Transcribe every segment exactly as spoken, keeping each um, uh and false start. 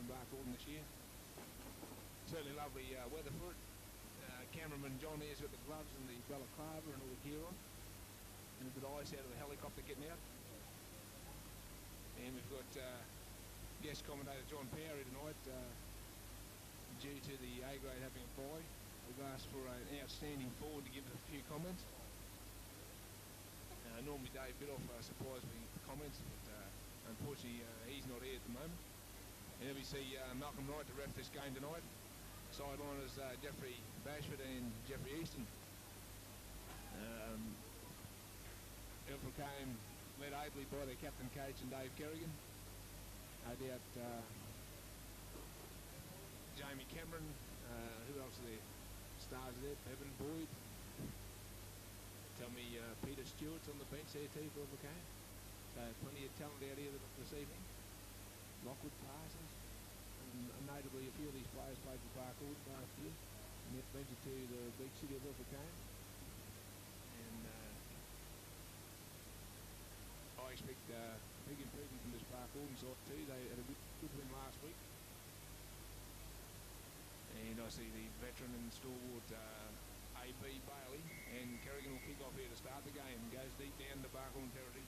Barcaldine this year. Certainly lovely uh, weather for it. Uh, cameraman John here's got the gloves and the balaclava and all the gear on. And a bit of ice out of the helicopter getting out. And we've got uh, guest commentator John Powery tonight. Uh, due to the A grade having a bye, we've asked for an outstanding forward to give us a few comments. Uh, normally Dave Biddulph uh, supplies me with comments, but uh, unfortunately uh, he's not here at the moment. And then we see uh, Malcolm Wright to ref this game tonight. Sideliners uh, Jeffrey Bashford and Jeffrey Easton. Um, Ilfracombe led ably by their captain Cage and Dave Kerrigan. No doubt uh, Jamie Cameron, uh, who else are there? Stars there, Bevan Boyd. Tell me uh, Peter Stewart's on the bench there too for Ilfracombe. So plenty of talent out here this evening. Lockwood Parsons. And notably a few of these players played for Barcaldine last year. And yet ventured to the big city of Ilfracombe. And uh, I expect uh, big improvement from this Barcaldine side too. They had a good, good win last week. And I see the veteran and stalwart uh, A B Bailey, and Kerrigan will kick off here to start the game. Goes deep down to Barcaldine territory.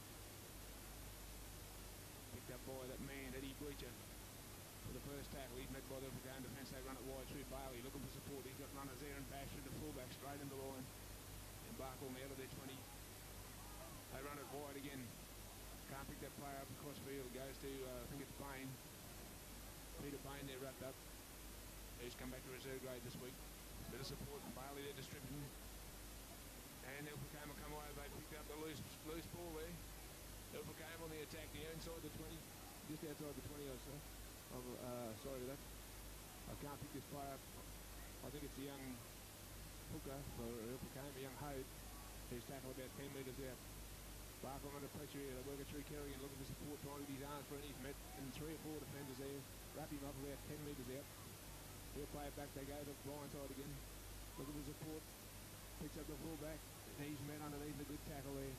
Picked up by that man, Eddie Bleacher, for the first tackle. He's met by the Ilfracombe defence. They run it wide through Bailey, looking for support. He's got runners there and Bashford, the fullback, straight into the line. And Barcaldine out of their twenty. They run it wide again. Can't pick that player up across field. Goes to, uh, I think it's Bain. Peter Bain there wrapped up. He's come back to reserve grade this week. Bit of support from Bailey there distributing. And Ilfracombe will come away. They picked up the loose loose ball there. Ilfracombe on the attack, the inside the twenty. Just outside the twenty, I say. I'm uh, sorry for that. I can't pick this player up. I think it's the young hooker for Ilfracombe, a young Hode, who's tackled about ten metres out. Barcaldine under pressure here. They work it through Kerrigan, looking for support, trying to get his arms free. He's met and three or four defenders there. Wrap him up about ten metres out. He'll play it back. They go to the blind side again. Looking for support. Picks up the fullback. He's met underneath a good tackle there.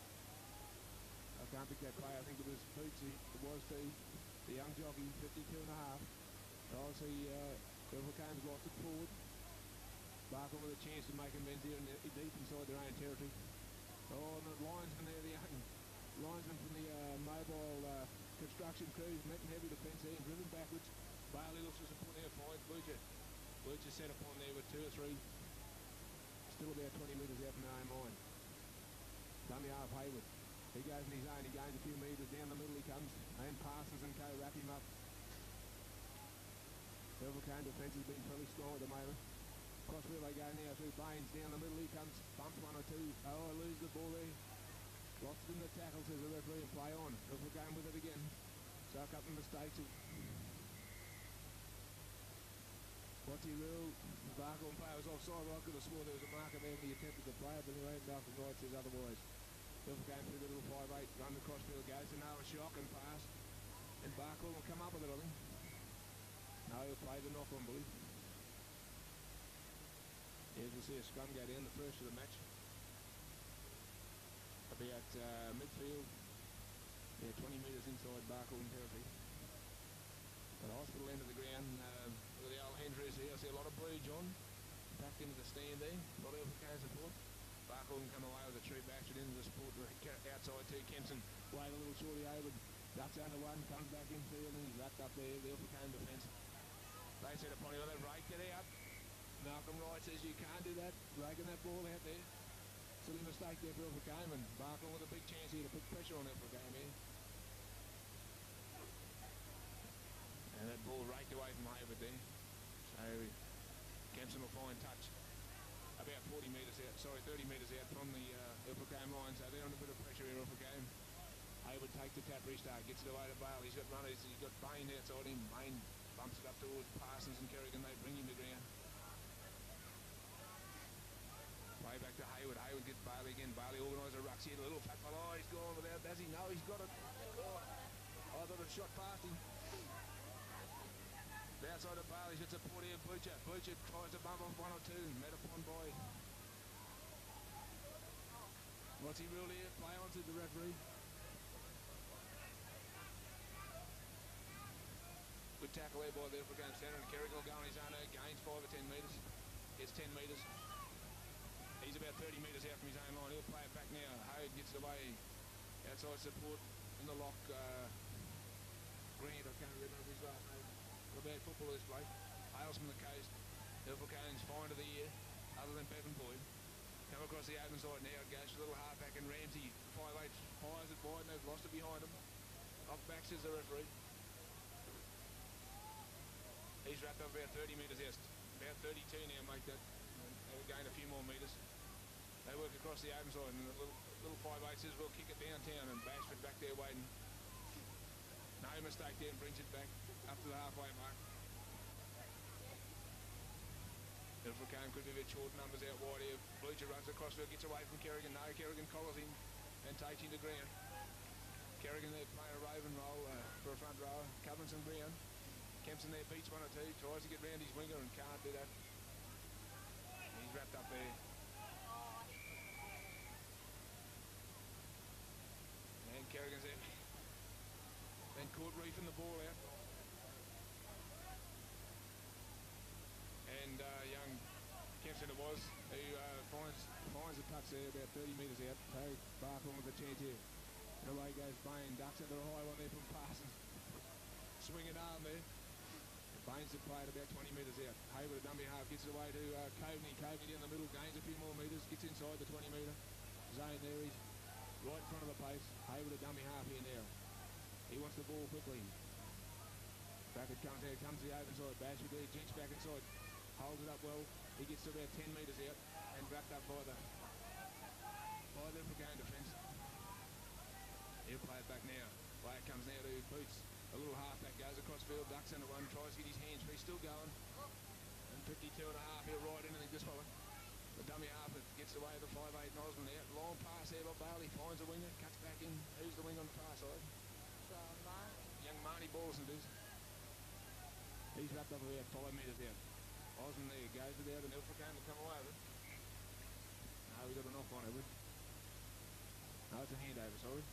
I can't pick that player. I think it was Bootsy. It was too. The young jockey, fifty-two and a half. Obviously, uh, Ilfracombe's lost it forward. Barcaldine with a chance to make amends here in the, deep inside their own territory. Oh, and the linesman there, the young linesman from the uh, mobile uh, construction crew, met in heavy defence there and driven backwards. Bailey looks for support there, finds Blucher. Blucher set upon there with two or three. Still about twenty metres out from their own line. Dummy half Hayward. He goes in his own, he gains a few metres, down the middle he comes, and Parsons and co wrap him up. Ilfracombe defence has been fairly strong at the moment. Crossfield they go now through Baines, down the middle he comes, bumps one or two. Oh, I lose the ball there. Lost it in the tackle, says the referee, and play on. Ilfracombe with it again. Suck up the mistakes. What's he rule? Barcaldine player was offside. I could have swore there was a marker there when he attempted to play it, but anyway, Malcolm Wright says otherwise. Ilfracombe through the little five eight, run the crossfield, goes to Noah Shock and pass. And Barcaldine will come up with it, I think. No, he'll play the knock on, believe. Here's we'll see a scrum go down, the first of the match. About uh, midfield. Yeah, twenty metres inside Barcaldine territory. At the hospital end of the ground, uh, with the old Hendress here, I see a lot of blue, John. Back into the stand there, a lot of Ilfracombe support. Barcaldine come away with a true bastard into the support outside too. Kempson wave a little shorty over, ducks under one, comes back infield and he's wrapped up there, the Ilfracombe defence. They set upon him, they raked it out. Malcolm Wright says you can't do that, raking that ball out there. Silly mistake there for Ilfracombe, and Barcaldine with a big chance here to put pressure on Ilfracombe here. And that ball raked away from Hayward there. So Kempson will find touch. About forty metres out, sorry, thirty metres out from the uh, Ilfracombe line, so they're under a bit of pressure here, Ilfracombe. Hayward takes the tap restart, gets it away to Bale. He's got runners, he's got Bain outside him. Bain bumps it up towards Parsons and Kerrigan, they bring him to ground. Play back to Hayward. Hayward gets Bailey again. Bailey organises a rucks here. A little fat fellow. Oh, he's gone without. Does he? No, he's got it. Oh, I thought it shot past him. The outside of Bailey's got support here. Butcher. Butcher tries to bump off one or two. Met upon by. What's he ruled here? Play on to the referee. Good tackle there by the African centre, and Kerrigan will go on his own now, gains five or ten metres, gets ten metres. He's about thirty metres out from his own line. He'll play it back now. Hode gets it away outside support in the lock. Uh, Grant, I can't remember his last name. What a bad footballer this bloke. Hails from the coast. Ilfracombe's find of the year, other than Bevan Boyd. Come across the open side now. Goes to a little half back, and Ramsey five eight fires it wide, and they've lost it behind him. Off back says the referee. He's wrapped up about thirty metres out. About thirty-two now, make that. They'll gain a few more metres. They work across the open side, and the little, little five eight says we'll kick it downtown, and Bashford back there waiting. No mistake there, and brings it back up to the halfway mark. Ilfracombe could be a bit short, numbers out wide here. Blucher runs across field, gets away from Kerrigan. No, Kerrigan collars him and takes him to ground. Kerrigan there playing a Raven role uh, for a front row, covering some ground. Kempson there beats one or two, tries to get round his winger and can't do that. He's wrapped up there. And Kerrigan's there. Then Court reefing the ball out. And uh, young Kempson it was, who uh, finds finds the touch there about thirty metres out. Terry Barthorn with the chance here. And away goes Bain, ducks into the high one there from Parsons. Swinging arm there. Baines had played about twenty metres out. Hayward at dummy half gets it away to uh, Coveney. Coveney down the middle, gains a few more metres, gets inside the twenty metre zone there. He's right in front of the pace. Hayward at dummy half here now. He wants the ball quickly. Back it comes out, comes to the open side. Bashford there, jinks back inside. Holds it up well. He gets to about ten metres out and wrapped up by the by the Ilfracombe defence. He'll play it back now. Player comes now to Boots. A little half back goes across field, ducks into one, tries to get his hands, but he's still going. And fifty-two and a half, he'll ride in and he just follow. The dummy half gets away to the five eight Osmond out. Long pass there by Bailey, finds a winger, cuts back in. Who's the wing on the far side? So, Mark. Young Marnie Ballson does. He's wrapped up about five metres out. Osmond there goes it out, and Ilfracombe will come away with it. No, we got a knock on it, we? No, it's a handover, sorry.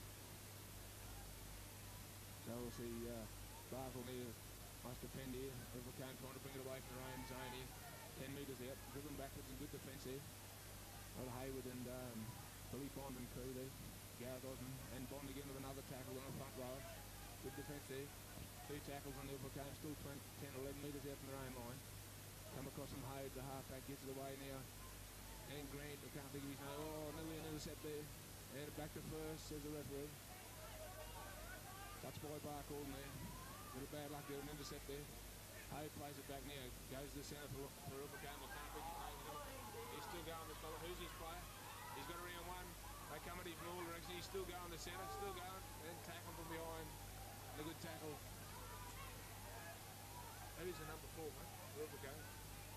So we'll see uh, Barthorn here must defend here. Ilfracombe trying to bring it away from their own zone here. ten metres out, dribbling backwards and good defence there. Old Hayward and um, Billy Bond and crew there. Gareth Osmond and Bond again with another tackle on the front row. Good defence there. Two tackles on Ilfracombe, still ten, eleven metres out from their own line. Come across from Hayward, the halfback gets it away now. And Grant, I can't think of his name. Oh, nearly an intercept there. And back to first, says the referee. Touch by Barcaldine there. Little bad luck there, an intercept there. Hay plays it back now. Goes to the centre for, for Ilfracombe. He's still going, this fella. Who's his player? He's got around one. They come at him from all directions. He's still going to the centre, still going. And tackle from behind. And a good tackle. Who's the number four, mate? Ilfracombe.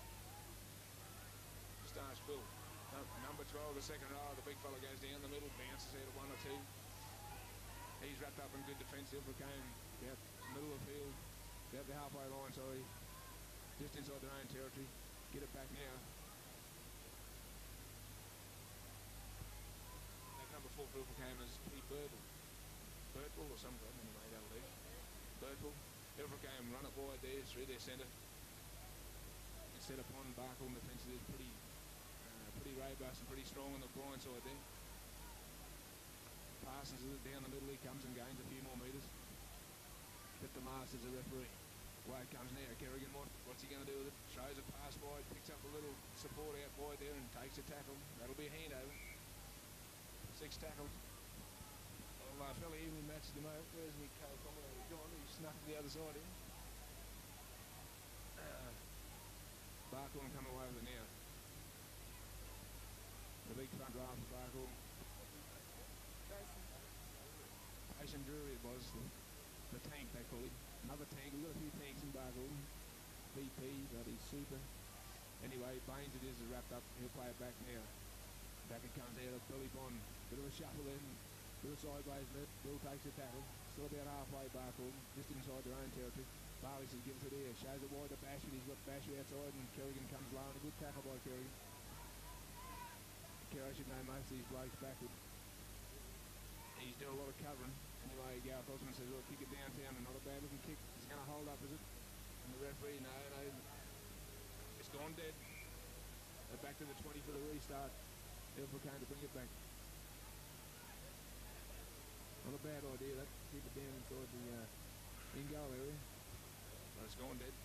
Just ask Phil. No, number twelve, the second row. The big fella goes down the middle, bounces out of one or two. He's wrapped up in good defence. Ilfracombe about middle of the field, about the halfway line, sorry. Just inside their own territory. Get it back now. That number four for Ilfracombe is Pete Burtle. Burtle or something, anyway, that'll do. Burtle. Ilfracombe run it wide there through their centre. And set upon Barcaldine defence is pretty, uh, pretty robust and pretty strong on the blind side there. Parsons is down the middle, he comes and gains a few more metres. But the Masters, the referee. Away it comes now. Kerrigan, what, what's he going to do with it? Throws a pass wide, picks up a little support out wide there and takes a tackle. That'll be a handover. Six tackles. Well, uh, fairly evenly matched at the moment. There's me co-commentator John, he snuck to the other side in. Uh, Barcaldine come away with it now. The big front row for Barcaldine. Jason Drury it was, the, the tank they call him. Another tank, we've got a few tanks in Barcaldine. B P, bloody super. Anyway, Baines it is wrapped up, he'll play it back now. Back it comes out of Billy Bond. Bit of a shuffle in, bit of sideways mid. Bill takes the tackle. Still about halfway Barcaldine, just inside their own territory. Barley says gives it here, shows it wide to Bashford. He's got Bashford outside and Kerrigan comes low and a good tackle by Kerrigan. Kerrigan should know most of these blokes backward. He's doing a lot of covering. Anyway, Gareth Osmond says, well, kick it downtown and not a bad looking kick. It's going to hold up, is it? gone dead. They're back to the twenty for the restart. Ilfracombe to bring it back. Not a bad idea, that. Keep it down inside the uh, in-goal area. But it's gone dead.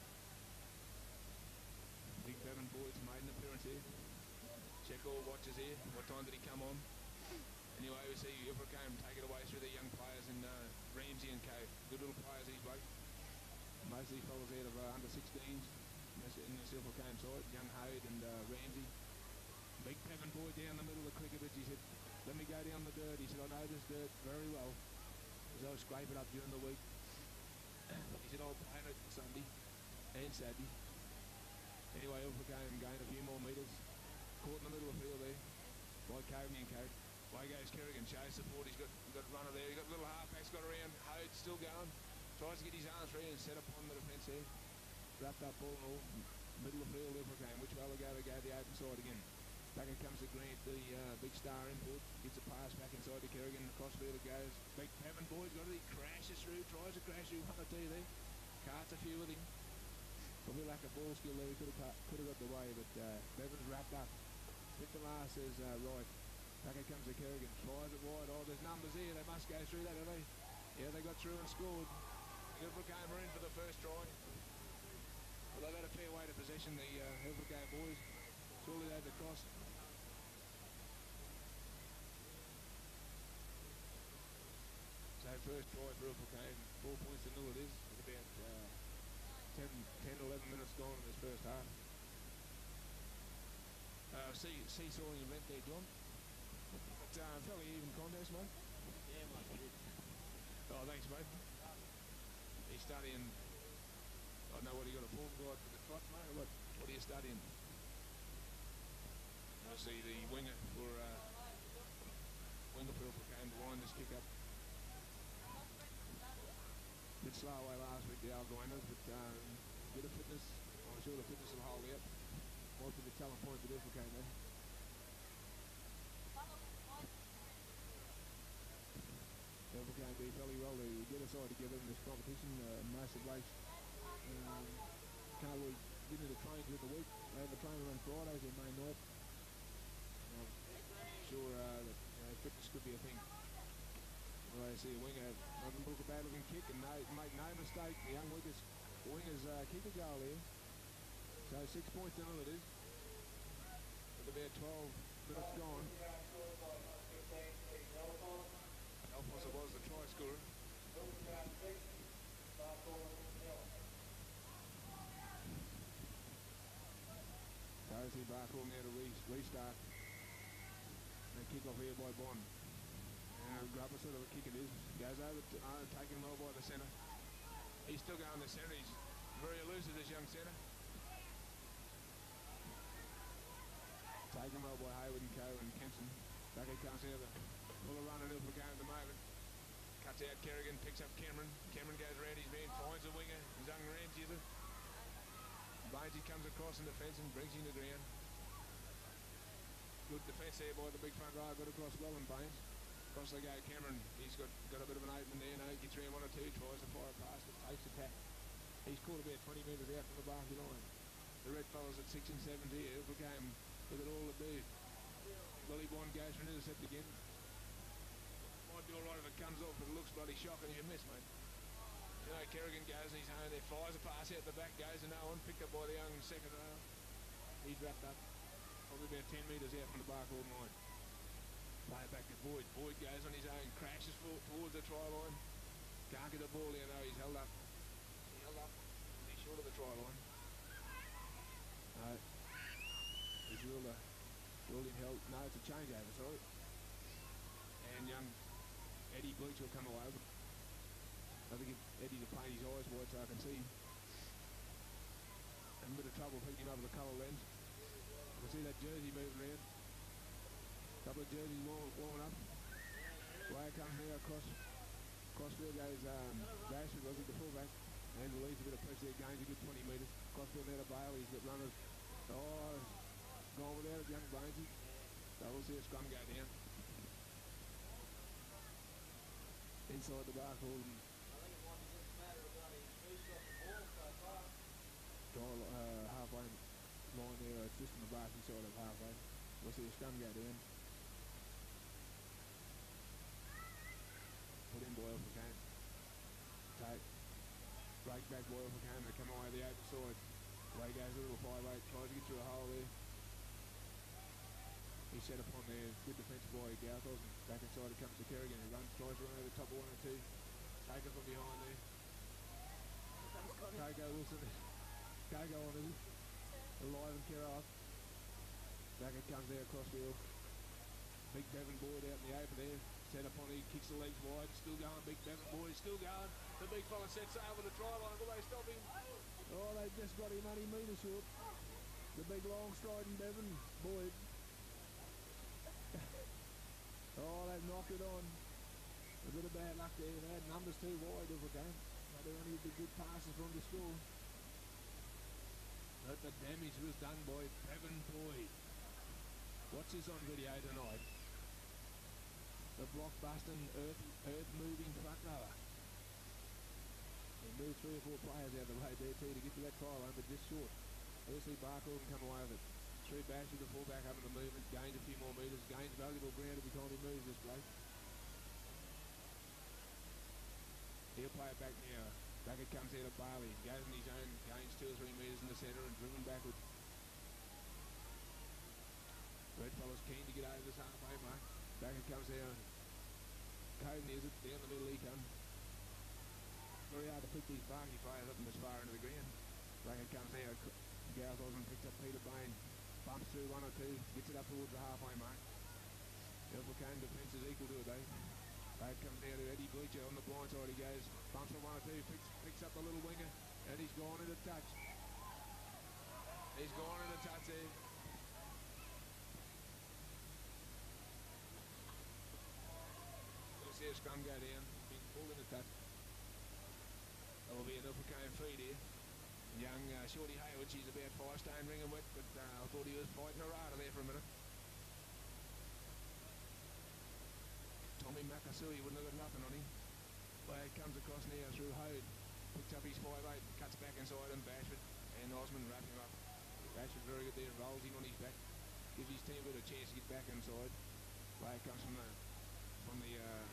Big Bevan Boyd's made an appearance here. Checo watches here. What time did he come on? Anyway, we see Ilfracombe take it away through the young players in uh, Ramsey and Cave. Good little players, these blokes. Most of these fellas out of uh, under sixteens in the Ilfracombe side. Young Hode and uh, Ramsey. Big Bevan Boyd down the middle of the cricket pitch. He said, let me go down the dirt. He said, I know this dirt very well, because I was scraping it up during the week. He said, I'll play it Sunday and Saturday. Anyway, Ilfracombe gained a few more metres. Caught in the middle of the field there by Coveney and Cade. Away goes Kerrigan, shows support. He's got, got a runner there. He's got a little halfbacks got around. Hode's still going. Tries to get his arms free and set upon the defence there. Wrapped up ball and all. Middle of the field, Ilfracombe. Which way will go to go the open side again? Back in comes the Grant, the uh, big star import. Gets a pass back inside to Kerrigan. Across field it goes. Big Bevan Boyd's got it. He crashes through. Tries to crash through one or two there. Carts a few with him. Probably lack of ball skill there. He could have could have got the way, but uh, Bevan's wrapped up. Hit the last says uh, right. Back in comes the Kerrigan. Tries it wide. Oh, there's numbers here. They must go through that, have they? Yeah, they got through and scored. Ilfracombe are in for the first try. Well, they've had a fair way to possession, the uh, Ilfracombe boys. Surely they've crossed. So first try for Ilfracombe. Four points to nil it is. With about uh, ten, ten, eleven minutes gone in this first half. Uh, see, seesawing your left there, John. But uh, fairly even contest, mate. Yeah, mate. Oh, thanks, mate. He's studying. I don't know what he got a form guide for the clock, mate. What? What are you studying? I see the winger for uh, winger for Ilfracombe to line this kick up. Bit slow away last week, the Algoiners, but um, bit of fitness. I'm sure the fitness will hold out. Might be the talent point that Ilfracombe there. Ilfracombe do fairly well to get a side together in this competition. Uh, most of Blake's um, can't really get into the trains during the week. They have a training on Fridays or May night. I'm sure uh, that you know, fitness could be a thing. Well, I see a winger doesn't look a bad looking kick and no, make no mistake, the young wingers, wingers uh, kick a goal here. So six points to nil it is. With about twelve minutes gone. Alphonse was the try scorer. Darcy Barcall now to re restart. And kick off here by Bond. And grab a sort of a kick it is. Goes over to uh, taken well by the centre. He's still going to centre. He's very elusive, this young centre. Taken well by Hayward and Co and Kempson. Back he comes here, the full of run and Ilfracombe at the moment. Cuts out Kerrigan, picks up Cameron. Cameron goes around his man, finds a winger. Young Ramsey there. Bainesy comes across in defence and brings him to ground. Good defence there by the big front row. Got across well and Baines. Across they go, Cameron. He's got, got a bit of an opening there. No, gets around one or two, tries to fire past it, takes the tap. He's caught about twenty metres out from the Barkey line. The red fellas at six and seven here. Ilfracombe with it all to do. Willie Bond goes for an intercept again. Might be alright if it comes off, but it looks bloody shocking if you miss, mate. You know, Kerrigan goes and he's home there, fires a pass out the back, goes to no one, picked up by the young second row. He's wrapped up, probably about ten metres out from the Barcall line. Play it back to Boyd. Boyd goes on his own, crashes for, towards the try line. Can't get the ball in, though, he's held up. He held up, he's short of the try line. No, he's ruled, a, ruled him held. No, it's a changeover, sorry. And young Eddie Bleach will come away. I think Eddie to paint his eyes wide so I can see him. Having a bit of trouble picking him over the colour lens. I can see that jersey moving around. Couple of jerseys warm, warming up. Way it comes now across. Crossfield goes um, Bashford, was it the fullback? And relieves a bit of pressure there, gains a good twenty metres. Crossfield now to Bailey, he's got runners. Oh, gone without it, young Bainesy. So we'll see a scrum go down. Inside the Barcall. Goal uh, halfway scrum go down. Put in Boyle for Kane. Take. Break back Boyle for Kane. They come away the open side. Away goes a little five eight. Tries to get through a hole there. He's set upon there. Good defence by Gouthos. Back inside it comes to Kerrigan. He runs, tries to run over the top of one or two. Taken from behind there. Coco Wilson. Coco on it. Alive and Kerr off. Back it comes there across field. Big Bevan Boyd out in the open there. Set upon it. Kicks the legs wide. Still going. Big Bevan Boyd still going. The big fella sets sail with the try line. Will they stop him? Oh, they've just got him only metre short. The big long striding Bevan Boyd. Oh, they've knocked it on. A bit of bad luck there. They had numbers too wide of a game. But they only the good passes from the score. But the damage was done by Bevan Boyd. Watch this on video tonight. The blockbusting, earth, earth-moving truck rower. He moved three or four players out of the road there too to get to that try line, but just short. Firstly, Barker can come away with it. Through back to the fullback up in the movement, gains a few more metres, gains valuable ground every time he moves this bloke. He'll play it back now. Back it comes out of Bailey. Goes in his own, gains two or three metres in the centre and driven backward. Redfellow's keen to get over this halfway mark. Back it comes down. Code nears it, down the middle he comes. Very hard to pick these Barney players up this far into the ground. Back it comes down. Gouthos and picks up Peter Bain. Bumps through one or two, gets it up towards the halfway mark. Ilfracombe defence is equal to it, eh? Back comes down to Eddie Bleacher on the blind side. He goes, bumps for one or two, picks, picks up the little winger, and he's gone into touch. He's gone into touch there. You'll see a scrum go down, being pulled into touch. That will be an Ilfracombe feed here. Young uh, Shorty Hayward, she's about five stone ring and wet, but uh, I thought he was fighting a rata there for a minute. Tommy Makasui wouldn't have got nothing on him. Flag comes across now through Hode. Picks up his five eight, cuts back inside and Bashford and Osmond wrap him up. Bashford very good there, rolls him on his back. Gives his team a bit of chance to get back inside. Flag comes from the from the uh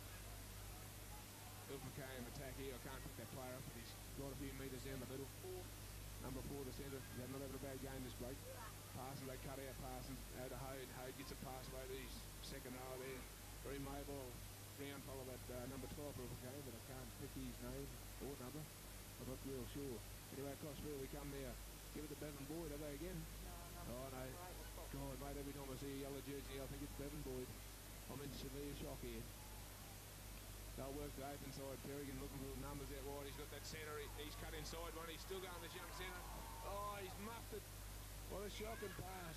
Ilfracombe attack here. I can't pick that player up, but he's got a few metres down the middle. Number four, the centre. He's not having a bad game this bloke. Parsons, they cut out Parsons out of Hode. Hode gets a pass away to his second row there. Very mobile, round fellow that uh, number twelve for Ilfracombe, but I can't pick his name or number. I'm not real sure. Anyway, across field we come there. Give it to Bevan Boyd, are they again? No, no. Oh, no. God, mate, every time I see a yellow jersey, I think it's Bevan Boyd. I'm in severe shock here. They'll work the open side. Kerrigan looking for the numbers out wide. He's got that centre. He, he's cut inside one. He's still going this young centre. Oh, he's muffed it. What a shocking pass.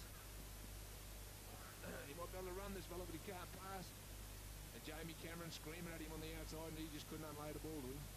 He might be able to run this fella, but he can't pass. And Jamie Cameron screaming at him on the outside, and he just couldn't unload the ball to him.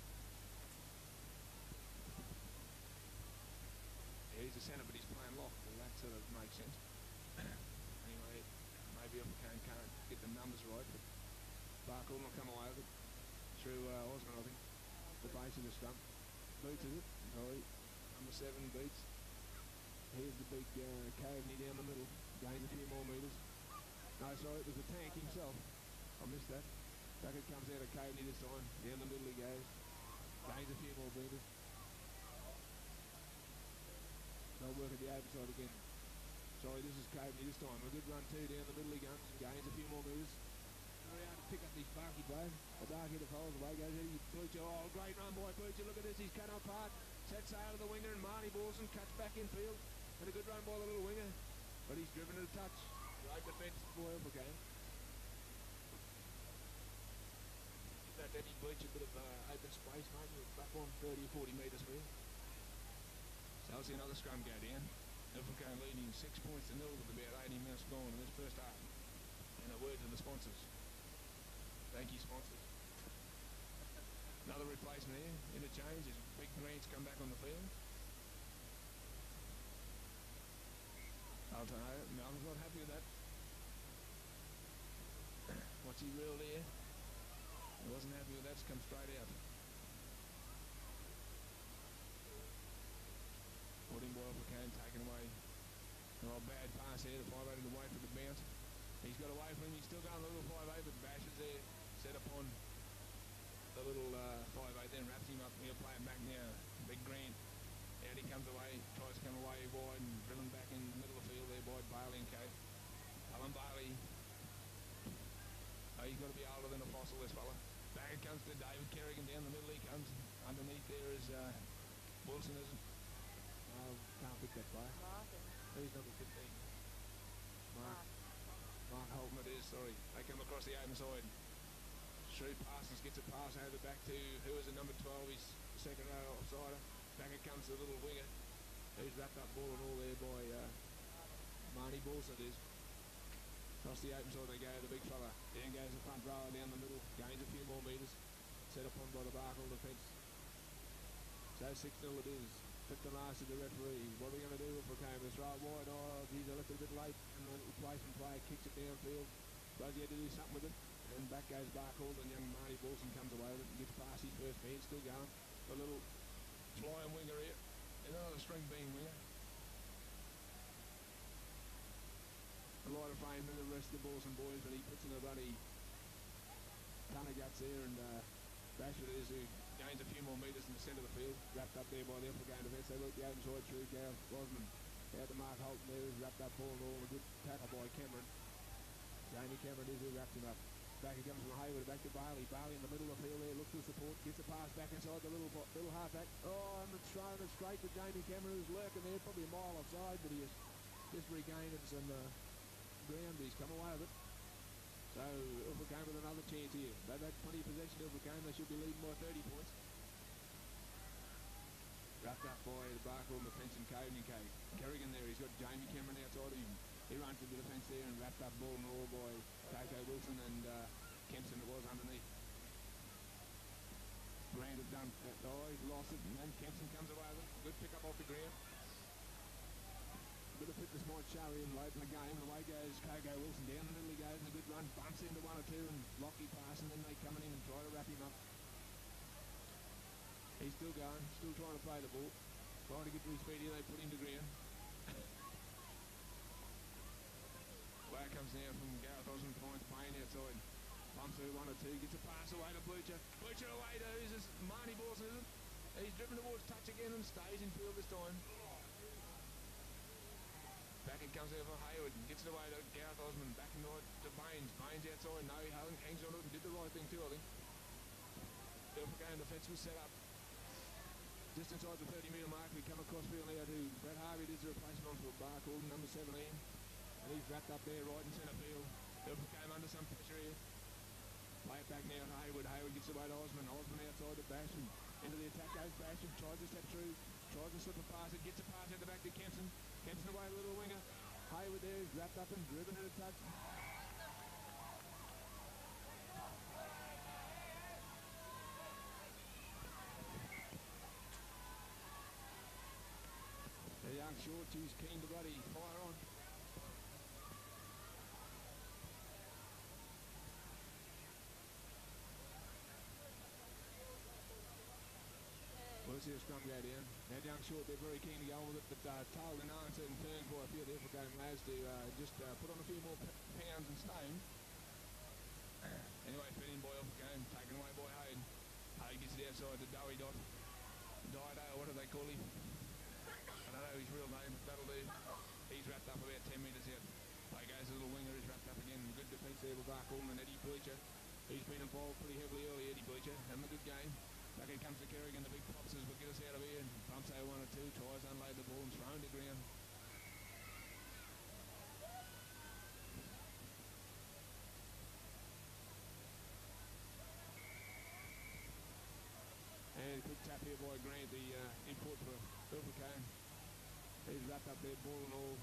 Yeah, he's a centre, but he's playing lock. Well, that sort of makes sense. Anyway, maybe Ilfracombe can't get the numbers right, but Barker will come away with it. Through uh, Osmond, I think. The base of the scrum. Beats is it? Sorry. Number seven beats. Here's the big uh, Caveney down the middle. Gains a few more metres. No, sorry, it was the tank himself. I missed that. Back it comes out of Caveney this time. Down the middle he goes. Gains a few more metres. They'll work at the open side again. Sorry, this is Caveney this time. A good run too. Down the middle he comes. Gains a few more metres. Very hard to pick up these Barky players. The dark hitter follows away, goes Eddie Bleacher. Oh, great run by Bleacher. Look at this. He's cut apart. Sets sail to the winger, and Marnie Borson cuts back in field. And a good run by the little winger. But he's driven to the touch. Great defence for Ilfracombe. Give that Eddie Bleacher a bit of uh, open space, mate. We're back on thirty or forty metres for him. So I'll see another scrum go down. Ilfracombe leading six points to nil with about eighty minutes gone in this first half. And a word to the sponsors. Thank you, sponsors. Another replacement here, interchange as Big Green's come back on the field. Altano, Malcolm's not happy with that. What's he reeled here? He wasn't happy with that, it's come straight out. Putting Boyle for Kane, taken away. Oh, bad pass pass here, the five eight in the way for the bounce. He's got away from him, he's still going a little five eight, but Bashes there, set upon the little uh, five eight, then wraps him up, and he'll play him back now. Big Grant, out he comes away, tries to come away wide and driven back in the middle of the field there by Bailey and Kate. Alan Bailey, oh, he's got to be older than a fossil, this fella. Back it comes to David Kerrigan, down the middle he comes. Underneath there is uh, Wilson, isn't it? I can't pick that player. Martin. Who's number fifteen? Mark. Mark Holton it is, sorry. They come across the open side. Shrewd Parsons gets a pass over back to, who is it, number twelve, his second row offsider. Back it comes to the little winger. Who's wrapped up ball and all there by uh, Marnie Bulls, it is. Across the open side they go, the big fella. Down goes the front rower, down the middle, gains a few more metres. Set upon by the Barkle defence. So six nil it is. Fifth and last of the referee. What are we going to do if we came this right wide? Oh, geez, I left it a bit late. And the little placement play kicks it downfield. Suppose he had to do something with it. And back goes Barkle, and young Marty Wilson comes away with it and gets past his first man. Still going. A little flying winger here. And another string being winger. A lot of frame in the rest of the balls and boys, but he puts in a bloody ton of guts there, and uh, Bashford is who gains a few more metres in the centre of the field, wrapped up there by the upper game defence. They work the open side through. Gareth Rosman out to Mark Holton there, who's wrapped up ball and all. A good tackle by Cameron. Jamie Cameron is who wrapped him up. Back he comes from Hayward, back to Bailey. Bailey in the middle of the field there, looks for support, gets a pass back inside the little little halfback. Oh, and it's thrown it straight to Jamie Cameron, who's lurking there, probably a mile offside, but he has just regained some uh, ground, but he's come away with it. So Ilford came with another chance here. They've had plenty of possession. Ilford came, they should be leading by thirty points. Wrapped up by the Barkle, the fence and Code and Cade. Kerrigan there, he's got Jamie Cameron outside of him. He runs into the fence there and wrapped up ball and all by Coco Wilson and uh, Kempson it was underneath. Grant had done, uh, oh, he's lost it, and then Kempson comes away with it. Good pick up off the ground. Bit of fitness might show him late in the game, and away goes Coco Wilson. Down the middle he goes, and a good run, bumps into one or two, and Lockie pass, and then they come in and try to wrap him up. He's still going, still trying to play the ball. Trying to get to his feet here, they put him to ground. Away comes now from Gareth Osmond, finds Payne outside. Bumps through one or two, gets a pass away to Blucher. Blucher away to who's this? Marnie Borson, is it? He's driven towards touch again and stays in field this time. Back it comes out for Hayward, gets it away to Gareth Osmond, back into it to Baines. Baines outside, no, he hangs on to it and did the right thing too, I think. Ilford game defence was set up. Just inside the thirty metre mark, we come across field now to Brett Harvey. It is the replacement for Barkle, number seventeen. And he's wrapped up there right in centre field. Ilford came under some pressure here. Play it back now to Hayward. Hayward gets away to Osmond. Osmond outside to Basham. Into the attack goes Basham. Tries to step through. Tries to slip a pass. It gets a pass out the back to Kempson. Kempson away, a little winger. Hayward there is wrapped up and driven at a touch. The young short, he's keen to bloody fire on. Well, let's see a scrum go down. That young short, they're very keen to go on with it, but uh, told in uncertain terms by a few of the Ilford game lads to uh, just uh, put on a few more p pounds and stones. Anyway, fed in by Ilford game, taken away by Hayden. Hayden gets it outside to Dowie Dot. Dido, what do they call him? I don't know his real name, but that'll do. He's wrapped up about ten metres out. Play goes a little winger, he's wrapped up again. Good defence there with Barkle and Eddie Bleacher. He's been involved pretty heavily early, Eddie Bleacher, having a good game. Back it comes to Kerrigan, the big popsers will get us out of here. And bumps over one or two, tries to unload the ball and thrown to ground. And a quick tap here by Grant, the uh, import for Ilford Cone. He's wrapped up there, ball and all.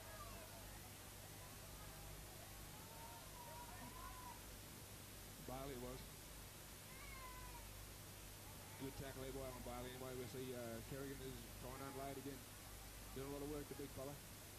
Bailey was. Good tackle there by Alan Bailey. Anyway, we see uh, Kerrigan is trying to unload again. Doing a lot of work, the big fella.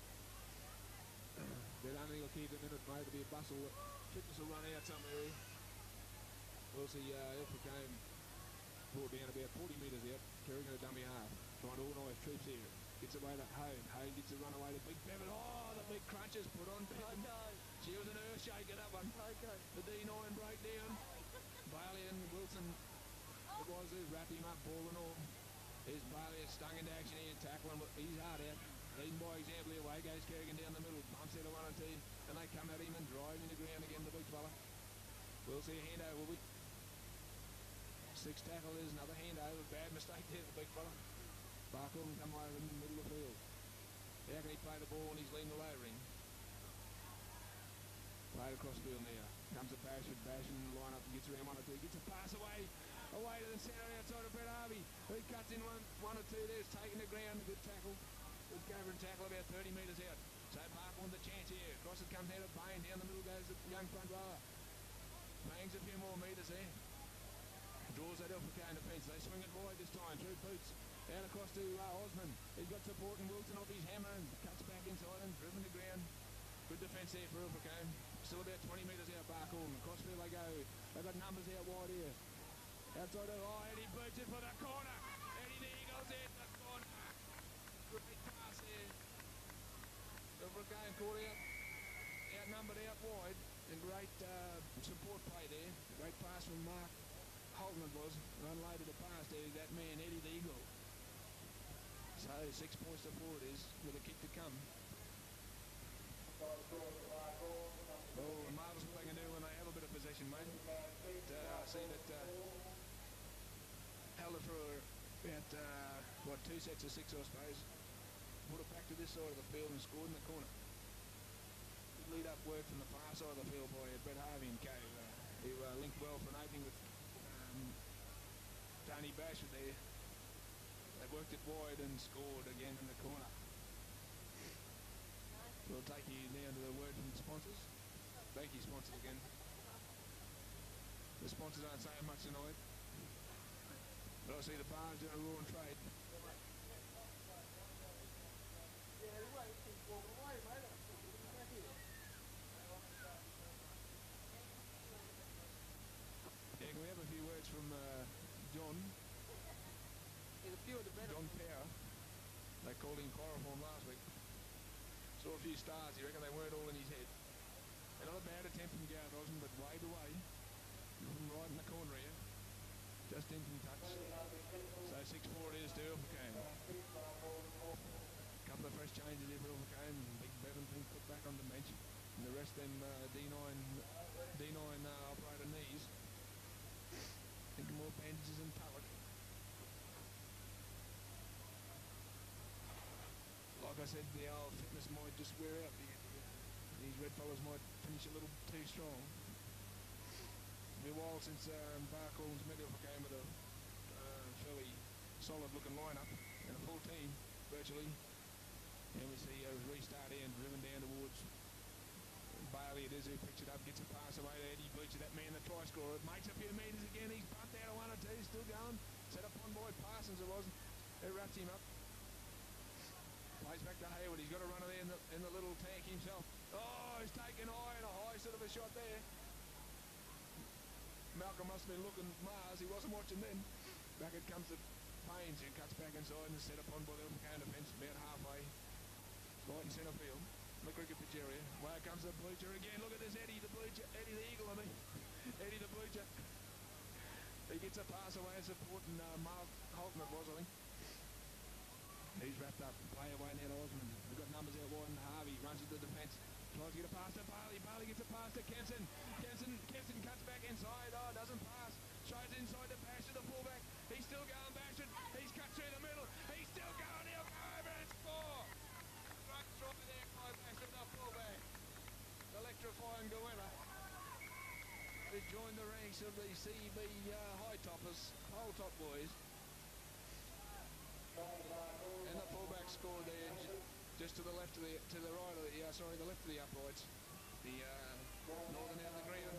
But I think he'll keep him in it, mate. It'll be a bustle. Fitness will run out somewhere here. We'll see uh, Ilford Cone brought down about forty metres out. Kerrigan a dummy half. Trying to organise troops here. Gets away to Hone. Hone gets a run away to Big Bevan. Oh, the big crunches put on I Peckham. know. She was an earth shaker, that one. I know. The D nine breakdown. Bailey and Wilson, it was who wrapped him up, ball and all. Here's Bailey stung into action here, tackling, but he's hard out. Leading by example here, away goes Kerrigan down the middle, bumps out of one or two, and they come at him and drive him to the ground again, the big fella. We'll see a hand over, will we? Six tackle is another hand over, bad mistake there, the big fella. Barkle can come over in the middle of the field. How can he play the ball when he's leading the low ring? Played across the field now. Comes to Bashford, Bashford in the line up, gets around one or two, gets a pass away, away to the centre outside of Brett Harvey. He cuts in one, one or two there, it's taken the ground, good tackle. Good cover and tackle about thirty metres out. So Barkle with the chance here. Across it comes down to Bain, down the middle goes the young front rower. Bangs a few more metres there. Draws that off again defence. They swing it wide this time through Boots. Down across to uh, Osman. He's got support and Wilson off his hammer and cuts back inside and driven to ground. Good defence there for Ilfracombe. Still about twenty metres out Barkle. Across field they go. They've got numbers out wide here. Outside of, oh, Eddie Boots it for the corner. Eddie the Eagles in the corner. Great pass there. Ilfracombe caught out. Outnumbered out wide. And great uh, support play there. Great pass from Mark Holton it was. Unloaded a pass there to that man, Eddie the Eagle. So six points to four it is with a kick to come. Oh, and marvellous what they can do when they have a bit of possession, mate. But, uh, I see that uh, held it for about, uh, what, two sets of six, I suppose. Put it back to this side of the field and scored in the corner. Good lead-up work from the far side of the field by Brett Harvey and Co. Uh, who uh, linked well for an opening with um, Tony Bashford there. They worked it wide and scored again in the corner. We'll take you now to the word from the sponsors. Thank you, sponsors, again. The sponsors aren't saying much tonight, but I see the bar's doing a roaring trade. Yeah, can we have a few words from uh, John? There's a few of the better. John Power. They called him chloroform last week. Saw a few stars, you reckon they weren't all in his head. Another bad attempt from Gareth Osmond, but waved away. From right in the corner here. Just in from touch. So six four it is to Ilfracombe. Couple of fresh changes here for Ilfracombe. Big Bevan being put back on the bench. And the rest of them uh, D nine, D nine uh, operator knees. Thinking more bandages and pallet. Like I said, the old fitness might just wear out. The, these red fellas might finish a little too strong. It's been a while since um, Barkle's met Ilfracombe with a uh, fairly solid looking lineup and a full team, virtually. And we see a restart here and driven down towards Bailey. It is who picks it up, gets a pass away to Eddie Bleacher, that man, the try scorer. It makes a few metres again. He's bumped out of one or two, still going. Set up on by Parsons, it was. Who wrapped him up. Plays back to Hayward. He's got a runner there in the, in the little tank himself. Oh, he's taken high and a high sort of a shot there. Malcolm must have been looking Mars. He wasn't watching then. Back it comes to Paines, who cuts back inside and is set upon by the Ilfracombe defence about halfway. Right in centre field. In the cricket pitch area. Way comes the Bleacher again. Look at this Eddie the Bleacher. Eddie the Eagle, I mean. Eddie the Bleacher. He gets a pass away and support, and uh, Mark Holton it was, I think. He's wrapped up. Play away now to Osmond. We've got numbers out wide and Harvey runs into the defence. Tries to get a pass to Bailey. Bailey gets a pass to Kempson. Kempson, Kempson cuts back inside. Oh, doesn't pass. Tries inside to Bashford, the fullback. He's still going, Bashford. He's cut through the middle. He's still going. He'll go over and score. Great try there by Bashford, the fullback. Electrifying Goanna. He joined the ranks of the C B uh, high toppers, whole top boys. And the fullback scored there, just to the left of the, to the right of the, yeah, sorry, the left of the uprights. The uh, northern out of the green.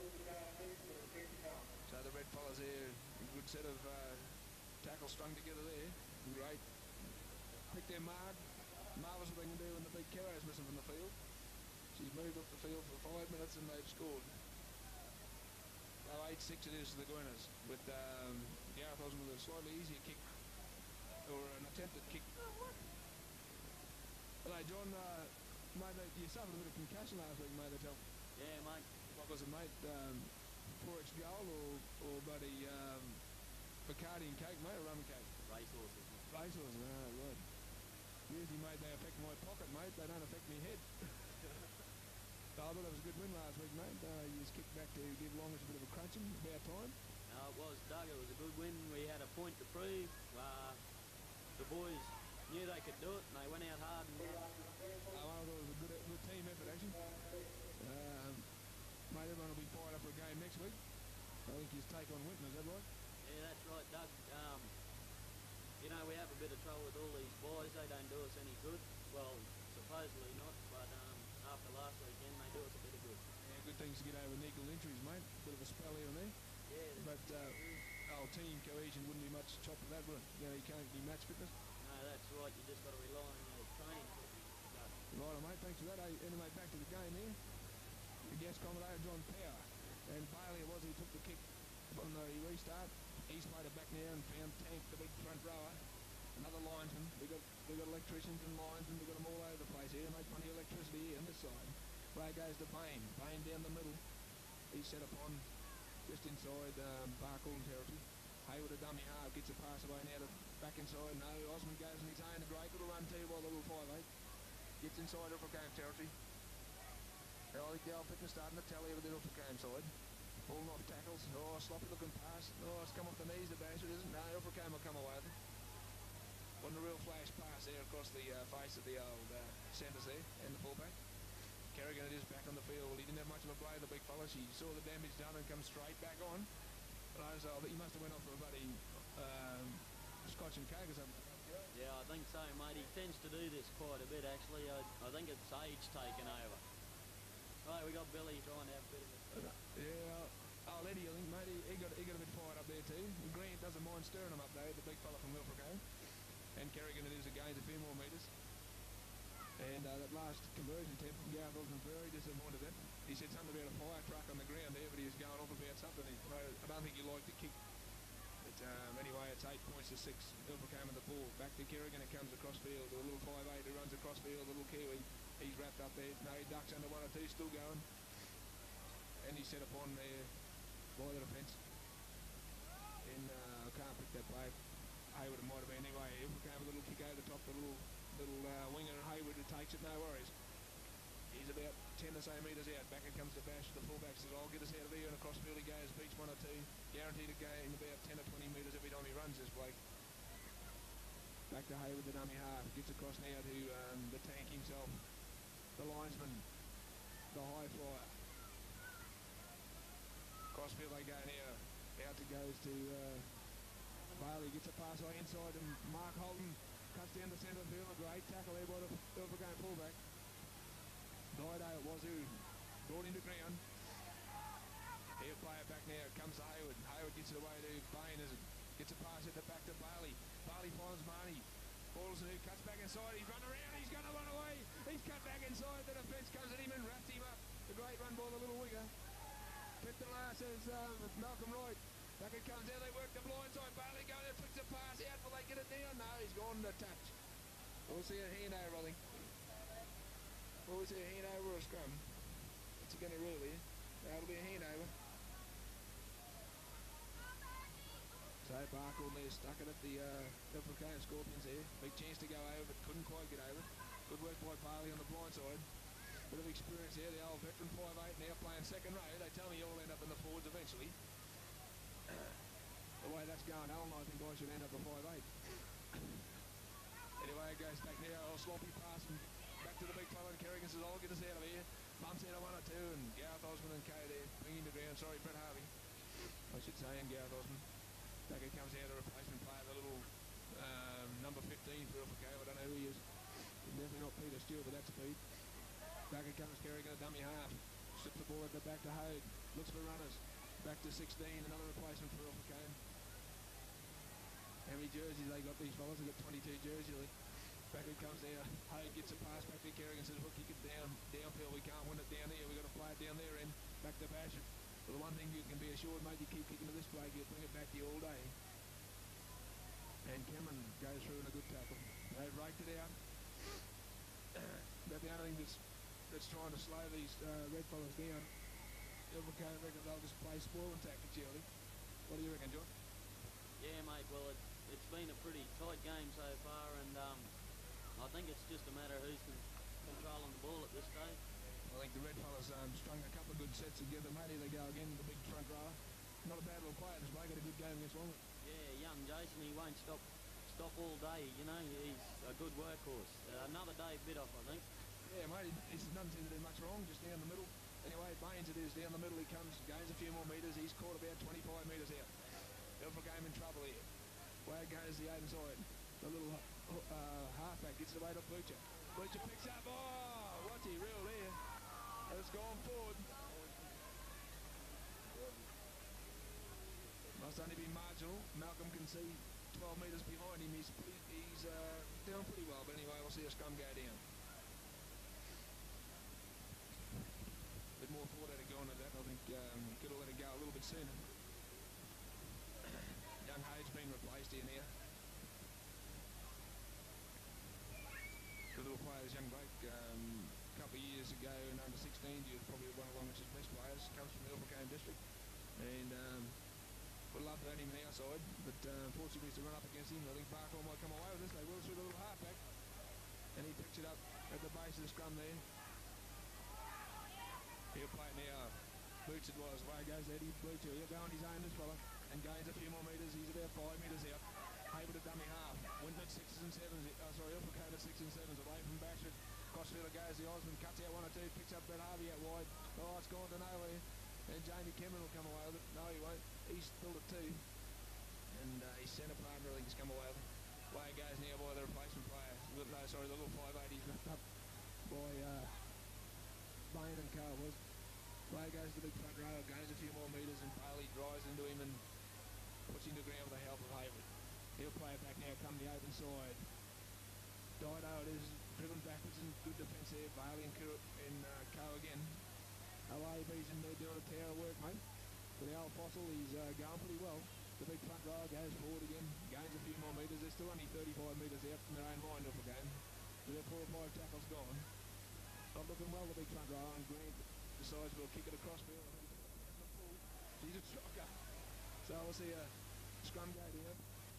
So the red fellas there, a good set of uh, tackles strung together there. Great. Pick their mark. Marvellous what they can do when the big Kerro's missing from the field. She's moved up the field for five minutes and they've scored. So eight six it is to the Goannas, with um, Gareth Osmond with a slightly easier kick. Or an attempted kick. Hello, John. Uh, mate, uh, you suffered a bit of concussion last week, mate, they tell me. Yeah, mate. What was it, mate? Um, four X Gold or, or bloody um, Bacardi and cake, mate, or rum and cake? Racehorses, mate. Racehorses, ah, right. Usually, mate, they affect my pocket, mate. They don't affect me head. So I thought it was a good win last week, mate. Uh, you just kicked back to give Longish a bit of a crunching, about time. No, it was, Doug. It was a good win. We had a point to prove. Uh, the boys knew they could do it, and they went out hard and did it. Uh, I thought it was a good, good team effort, actually. Um, mate, everyone will be fired up for a game next week. I think you take on Winton, is that right? Yeah, that's right, Doug. Um, you know, we have a bit of trouble with all these boys. They don't do us any good. Well, supposedly not, but um, after last weekend, they do us a bit of good. Yeah, good things to get over nickel injuries, mate. Bit of a spell here and there. Yeah. But uh, our team cohesion wouldn't be much chop for that, would it? You know, you can't be match fitness. No, that's right. You just got to rely on your training. But Right, mate, thanks for that. Hey, anyway, back to the game here. The guest commentator, John Power. And Bailey it was who took the kick from the restart. He's played it back now and found Tank, the big front rower. Another linesman. We've got, we got electricians and linesmen. We've got them all over the place here. Mate, plenty of electricity here on this side. Play goes to Bain. Bain down the middle. He's set upon just inside um, Barcaldine territory. Hayward a dummy half. Gets a pass away now to back inside. No, Osmond goes on his own. A great little run too by the little five eight. Gets inside Ilfracombe territory. I think the old fitness starting to tell here with the Ilfracombe side. Pulling off tackles. Oh, sloppy looking pass. Oh, it's come off the knees to bash it, isn't it? No, Ilfracombe will come away with it. Wasn't a real flash pass there across the uh, face of the old uh, centres there and the fullback. Kerrigan it is back on the field. He didn't have much of a play, the big fella. She saw the damage done and come straight back on. And I was, uh, he must have went off for a bloody um, scotch and cake or something. yeah, I think so, mate. He tends to do this quite a bit, actually. I, I think it's age taken over. Right, we got Billy trying to have a bit of a... Yeah, old Eddie, I think, mate, he, he, got, he got a bit fired up there too. And Grant doesn't mind stirring him up though, the big fella from Ilfracombe. And Kerrigan it is again a few more metres. And uh, that last conversion attempt from Gareth was very disappointed at. He said something about a fire truck on the ground there, but he was going off about something. He, I don't think he liked the kick. But um, anyway, it's eight points to six. Ilfracombe in the ball. Back to Kerrigan, it comes across field. A little five eight who runs across field, a little Kiwi. He's wrapped up there. No, he ducks under one or two, still going. And he's set upon there by the defence. And uh, I can't pick that play. Hayward it might have been anyway. Ilfracombe a little kick over the top, the little little uh, winger and Hayward who takes it, no worries. He's about ten or so metres out. Back it comes to Bash. The fullback says, I'll get us out of here, and across field he goes. Beats one or two. Guaranteed to gain about ten or twenty metres every time he runs this bloke. Back to Hayward, the dummy half. Gets across now to um, the Tank himself. The linesman. The high flyer. Cross field they go now. Out it goes to uh, Bailey. Gets a pass away inside, and Mark Holden cuts down the centre of the field. A great tackle there by the Ilfracombe fullback. Dido it was who brought him to ground. He'll play it back now. It comes to Hayward. Hayward gets it away to Bain as it gets a pass at the back to Bailey. Bailey finds Marnie. Balls who cuts back inside. He's run around. He's going to run away. He's cut back inside. The defence comes at him and wraps him up. The great run by the little winger. Fifth and last is um, Malcolm Wright. Back it comes down. They work the blind side. Bailey going there, flicks a pass out. Will they get it down? No, he's gone to touch. We'll see a hand over, I think. We'll see a hand over or a scrum. What's he going to rule here? That'll be a hand over. So Barkle there stuck it at the uh, Ilfracombe Scorpions there. Big chance to go over, but couldn't quite get over. Good work by Bailey on the blind side. Bit of experience there, the old veteran five eight now playing second row. They tell me you'll end up in the forwards eventually. The way that's going, Alan, I think I should end up a five eight. Anyway, it goes back now. A sloppy pass and back to the big fella, and Kerrigan says, I'll get us out of here. Bumps out of one or two, and Gareth Osmond and Kay there bringing the ground. Sorry, Brett Harvey, I should say, and Gareth Osmond. Back it comes out, a replacement player, the little um, number fifteen for Ilfracombe. I don't know who he is. He's definitely not Peter Stewart, but that's speed. Back it comes Kerrigan, a dummy half. Slips the ball at the back to Hogue. Looks for runners. Back to sixteen, another replacement for Ilfracombe. How many jerseys they got, these fellas? They've got twenty-two jerseys. Back it comes now. Hogue gets a pass back to Kerrigan, says, we'll kick it down, downfield. We can't win it down here. We've got to play it down there and back to Basham. But the one thing you can be assured, mate, you keep kicking to this play, you'll bring it back to you all day. And Cameron goes through in a good tackle. They've raked it out. About the only thing that's that's trying to slow these uh, red fellas down. Ilfracombe reckon they'll just play spoiling tactics early. What do you reckon, John? Yeah, mate. Well, it, it's been a pretty tight game so far, and um, I think it's just a matter of who's con- controlling the ball at this stage. I think the red fellas um, strung a couple of good sets together, mate. Here they go again, the big front row. Not a bad little player, this bloke had a good game against Longwood. Yeah, young Jason, he won't stop stop all day, you know. He's a good workhorse. Uh, another day bit off, I think. Yeah, mate, he, he doesn't seem to do much wrong, just down the middle. Anyway, Baines it is, down the middle he comes, gains a few more metres, he's caught about twenty-five metres out. Ilfracombe in trouble here. Way goes the open side. The little uh, halfback gets it away to Blucher. Blucher picks up, oh, what's he real there? It's gone forward. Must only be marginal. Malcolm can see twelve metres behind him. He's, pretty, he's uh, down pretty well, but anyway, we'll see a scrum go down. Bit more thought had to go into that. I think um, could have let it go a little bit sooner. Young Hode's been replaced in here. Good little player, this young bloke. Um, a couple of years ago in under sixteen, he was probably one of Longreach's best players. Comes from the Ilfracombe district. And um, would love to have him on the outside, but uh, unfortunately he's to run up against him. I think Barkle might come away with this. They will through the little halfback. And he picks it up at the base of the scrum there. He'll play it now. Boots it was. Away goes Eddie Blucher. He'll go on his own, this fella, and gains a few more metres. He's about five metres out. Able to dummy half. Winton at sixes and sevens. Oh, sorry, Ilfracombe at sixes and sevens. Away from Bashford. Crossfielder goes the Osmond. Cuts out one or two. Picks up Brett Harvey out wide. Oh, it's gone to nowhere. And Jamie Cameron will come away with it. No, he won't. He's still at two. And uh, his centre partner, I think, has come away with it. Way it goes now by the replacement player. No, sorry, the little five eighties wrapped up by uh, Bain and Carl was. Way goes the big front row, gains a few more metres, and Bailey drives into him and puts him to the ground with the help of Hayward. He'll play it back now, come the open side. Dido it is, driven backwards and good defence there. Bailey and Kurt and uh, Co again. L A B's in there doing a tower work, mate. For the old fossil, he's uh, going pretty well. The big front row goes forward again, gains a few more metres. They're still only thirty-five metres out from their own line of the game. So they're four or five tackles gone. Not looking well, the big front row, and Grant decides we'll kick it across field. He's a shocker. So we'll see a scrum go down.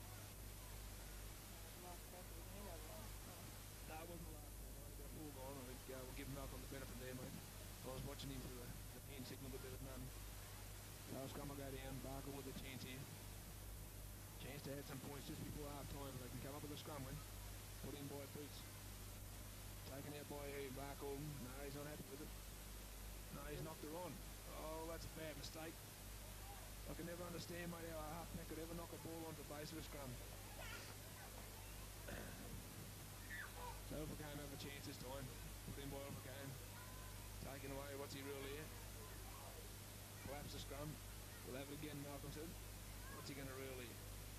No, it wasn't the last one. I think they're full gone. I think uh, we'll give Malcolm the benefit there, mate. I was watching him through the, the hand signal, but there was none. So scrum will go down. Barker with a chance here. Chance to add some points just before half time, but they can come up with a scrum win. Put in by Boots. Taken out by Barker. No, he's not happy with it. No, he's knocked her on. Oh, that's a bad mistake. I can never understand, mate, how a halfback could ever knock a ball onto the base of a scrum. So Ilfracombe have a chance this time. Put in by Ilfracombe. Taken away, what's he rule here? Collapse the scrum. We'll have it again, Malcolm said. What's he going to rule here?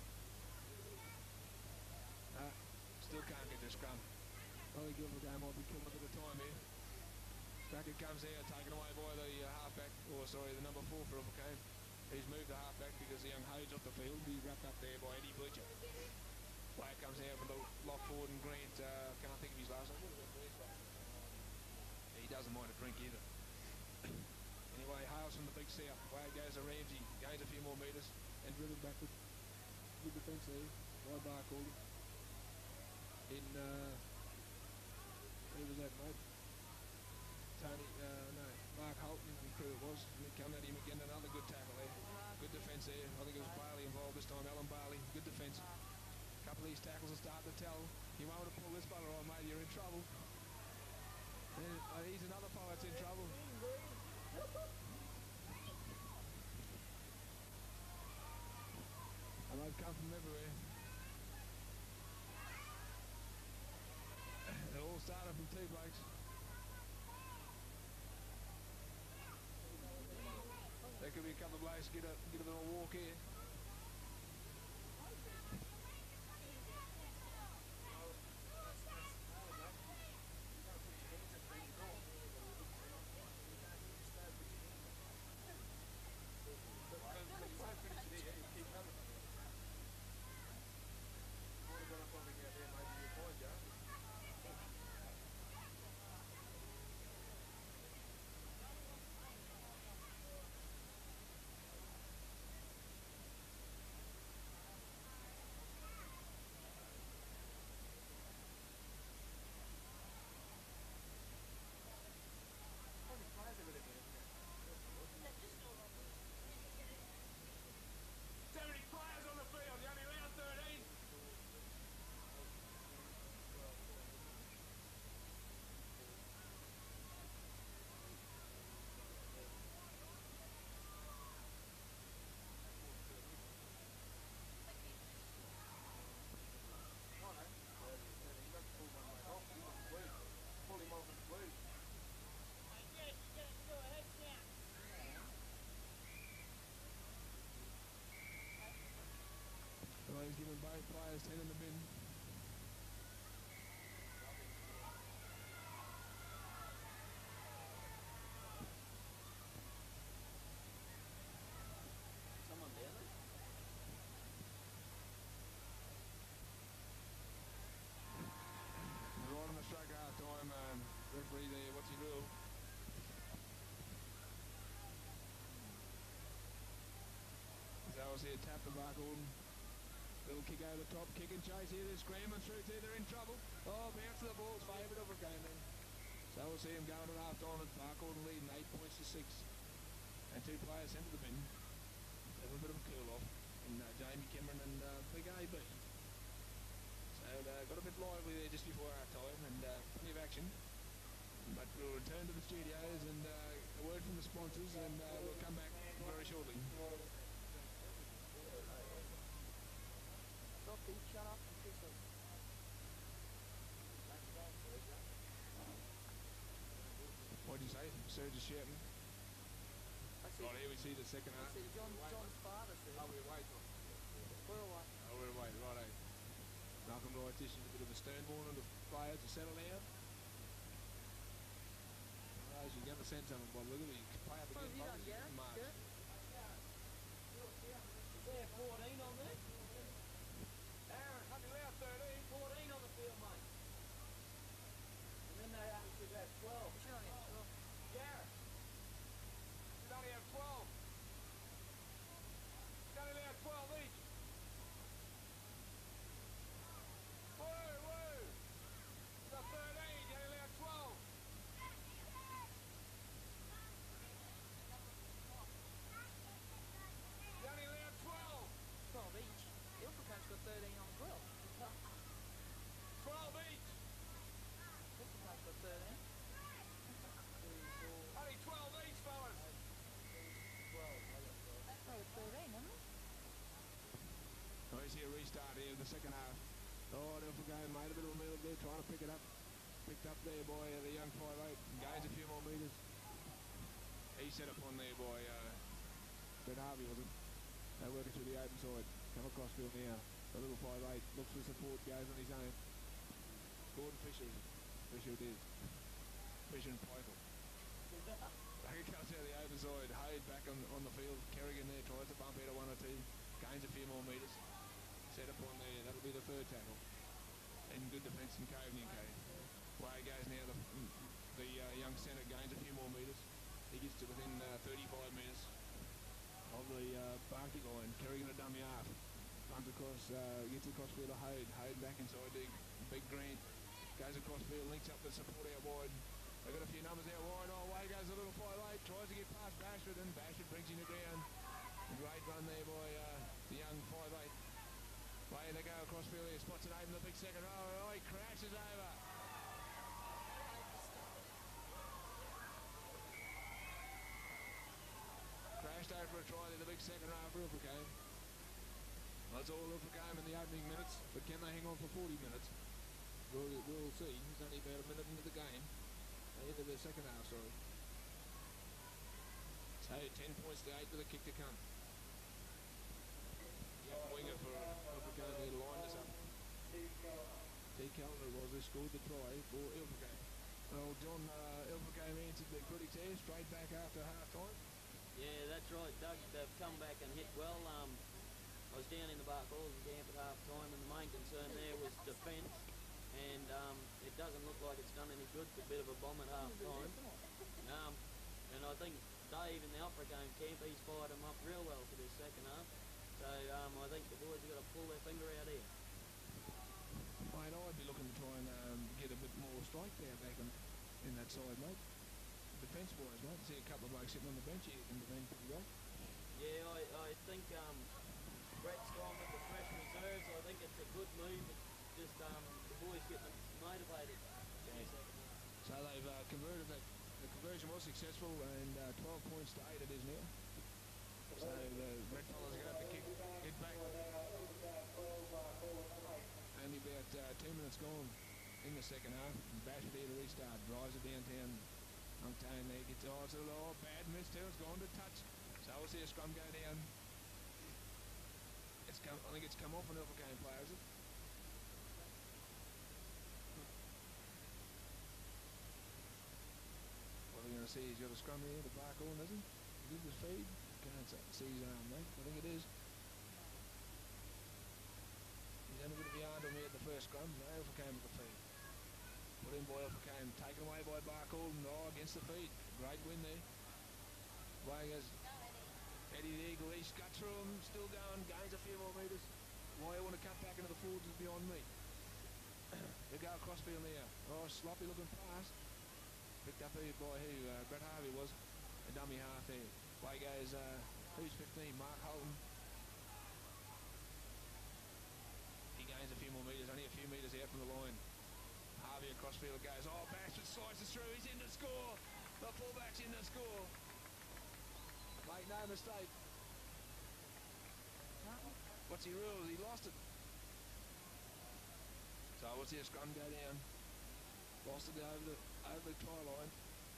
Ah, still can't get the scrum. I think Ilfracombe might be killing a bit of time here. Brackett comes out, taken away by the uh, halfback, or sorry, the number four for Ilfracombe. He's moved the halfback because the young Hode's off the field. He's wrapped up there by Eddie Blucher. Player comes out with the Lockford and Grant, uh, can't think of his last name. He doesn't mind a drink either. Anyway, Hales from the big south. Away goes to Ramsey, gains a few more metres, and driven back with good defence there by Barcall. In, uh, who was that, mate? Tony, uh, no, Mark Holton and crew it was. And coming at him again, another good tackle there. Good defence there. I think it was Bailey involved this time, Alan Bailey. Good defence. A couple of these tackles are starting to tell. You might want to pull this fella on, mate, you're in trouble. And, uh, he's another fella that's in trouble. And they've come from everywhere. It all started from two blokes. There could be a couple of blokes get a get a little walk here. see it tap the back on. Little kick over the top, kick and chase here. They're scrambling through there. They're in trouble. Oh, bounce to the ball's favourite over game then. So we'll see him going at half time at Barcorden leading eight points to six. And two players sent to the bin. Have a bit of a cool off in uh, Jamie Cameron and uh, Big A B. So uh, got a bit lively there just before our time and uh, plenty of action. But we'll return to the studios and uh, a word from the sponsors and uh, we'll come back very shortly. Shut up and piss off. What'd you say? Serge is shouting. I see, Right, here we see the second I half. see John, John's father said, Oh, we're waiting. we're away. Oh, we're away, righto. Malcolm Wright issues a bit of a stern warning to players to settle down. Otherwise, you're going to send someone by the look at it. You can play up What have again, you done, Mark. Gareth? March. Gareth? Is there fourteen on there? Aaron, can't be allowed thirteen. fourteen on the field, mate. And then they only should have twelve. We should only have twelve. Gareth, you only have twelve. You only allowed twelve each. Woo, woo. You got thirteen, you only allowed twelve. You only allowed twelve. twelve each. Ilfracombe's got thirteen on twelve. twelve each. Ilfracombe's got thirteen. Only twelve each, fellas. Oh, thirteen, haven't we? Oh, you see a restart here in the second half. Oh, Ilfracombe made a bit of a meal there, trying to pick it up. Picked up there by uh, the young five eight. Gains a few more metres. He set up on there by uh, Brett Harvey, was it? They're working through the open side. Come across field now. The little five eight looks for support, goes on his own. Gordon Fisher. Fisher it is. Fisher and Pikel. Back it comes out of the open side. Hayde back on, on the field. Kerrigan there tries to bump out of one or two. Gains a few more metres. Set up on there. That'll be the third tackle. And good defence from Coveney and Cave. Way goes now. The, the uh, young centre gains a few more metres. He gets to within uh, thirty-five metres of the uh, Barkley line. Kerrigan a dummy half. Runs across, uh, gets across field to Hayde. Hayde back inside the big Grant. Goes across field, links up the support out wide. They've got a few numbers out wide. Oh, away goes the little five eight. Tries to get past Bashford and Bashford brings him to ground. A great run there by uh, the young five eight. Way they go across field here. Spots it over the big second row. Oh, he crashes over. Crashed over a try in the big second row for Ilfracombe. That's all Ilfracombe in the opening minutes, but can they hang on for forty minutes? We'll, we'll see. It's only about a minute into the game. Uh, into the second half, sorry. So ten points to eight with a kick to come. Young winger for Ilfracombe here lined us up. T. Callender was who scored the try for Ilfracombe. Well, John, uh, Ilfracombe answered the critics there straight back after half time. Yeah, that's right, Doug. They've come back and hit well. Um, I was down in the Barcorden camp at half time, and the main concern there was defence. And um, it doesn't look like it's done any good. It's a bit of a bomb at half time. Um, and I think Dave in the Ilfracombe camp, he's fired them up real well for this second half. So um, I think the boys have got to pull their finger out here. Mate, I'd be looking to try and um, get a bit more strike there back in, in that side, mate. Defence-wise, mate. See a couple of blokes sitting on the bench here who can defend pretty well. Yeah, I, I think um, Brett's gone with the fresh reserves. I think it's a good move. It's just um, the boys getting motivated. Yeah. So they've uh, converted that. The conversion was successful, and uh, twelve points to eight it is now. So the Red Fellas are going to have to kick it back. Only about uh, two minutes gone in the second half. Bashford here to restart. Drives it downtown. Unctane there. Gets oh, it's a little bad miss too. It's gone to touch. So we'll see a scrum go down. It's come. I think it's come off an Ilfracombe player, is it? What we're going to see, he's got a scrum here, the Barcorden, does he? Give the feed. Can't see his arm, mate. I think it is. He's had a bit of a yarn on me at the first scrum. No, Ilfracombe with the feed. Put in by Ilfracombe. Taken away by Barcorden. Oh, against the feed. Great win there. Way goes Eddie the Eagle, he scuts through him, still going, gains a few more metres. Why I want to cut back into the forwards is beyond me. They go across field there. Oh, sloppy looking pass. Picked up here by who? Uh, Brett Harvey was. A dummy half there. Play goes, uh, who's fifteen? Mark Holton. He gains a few more metres, only a few metres out from the line. Harvey across field goes. Oh, Bashford slices through. He's in to score. The fullback's in to score. Make no mistake. What's he rules? He lost it. So what's here? Scrum go down. Lost it over the over the try line.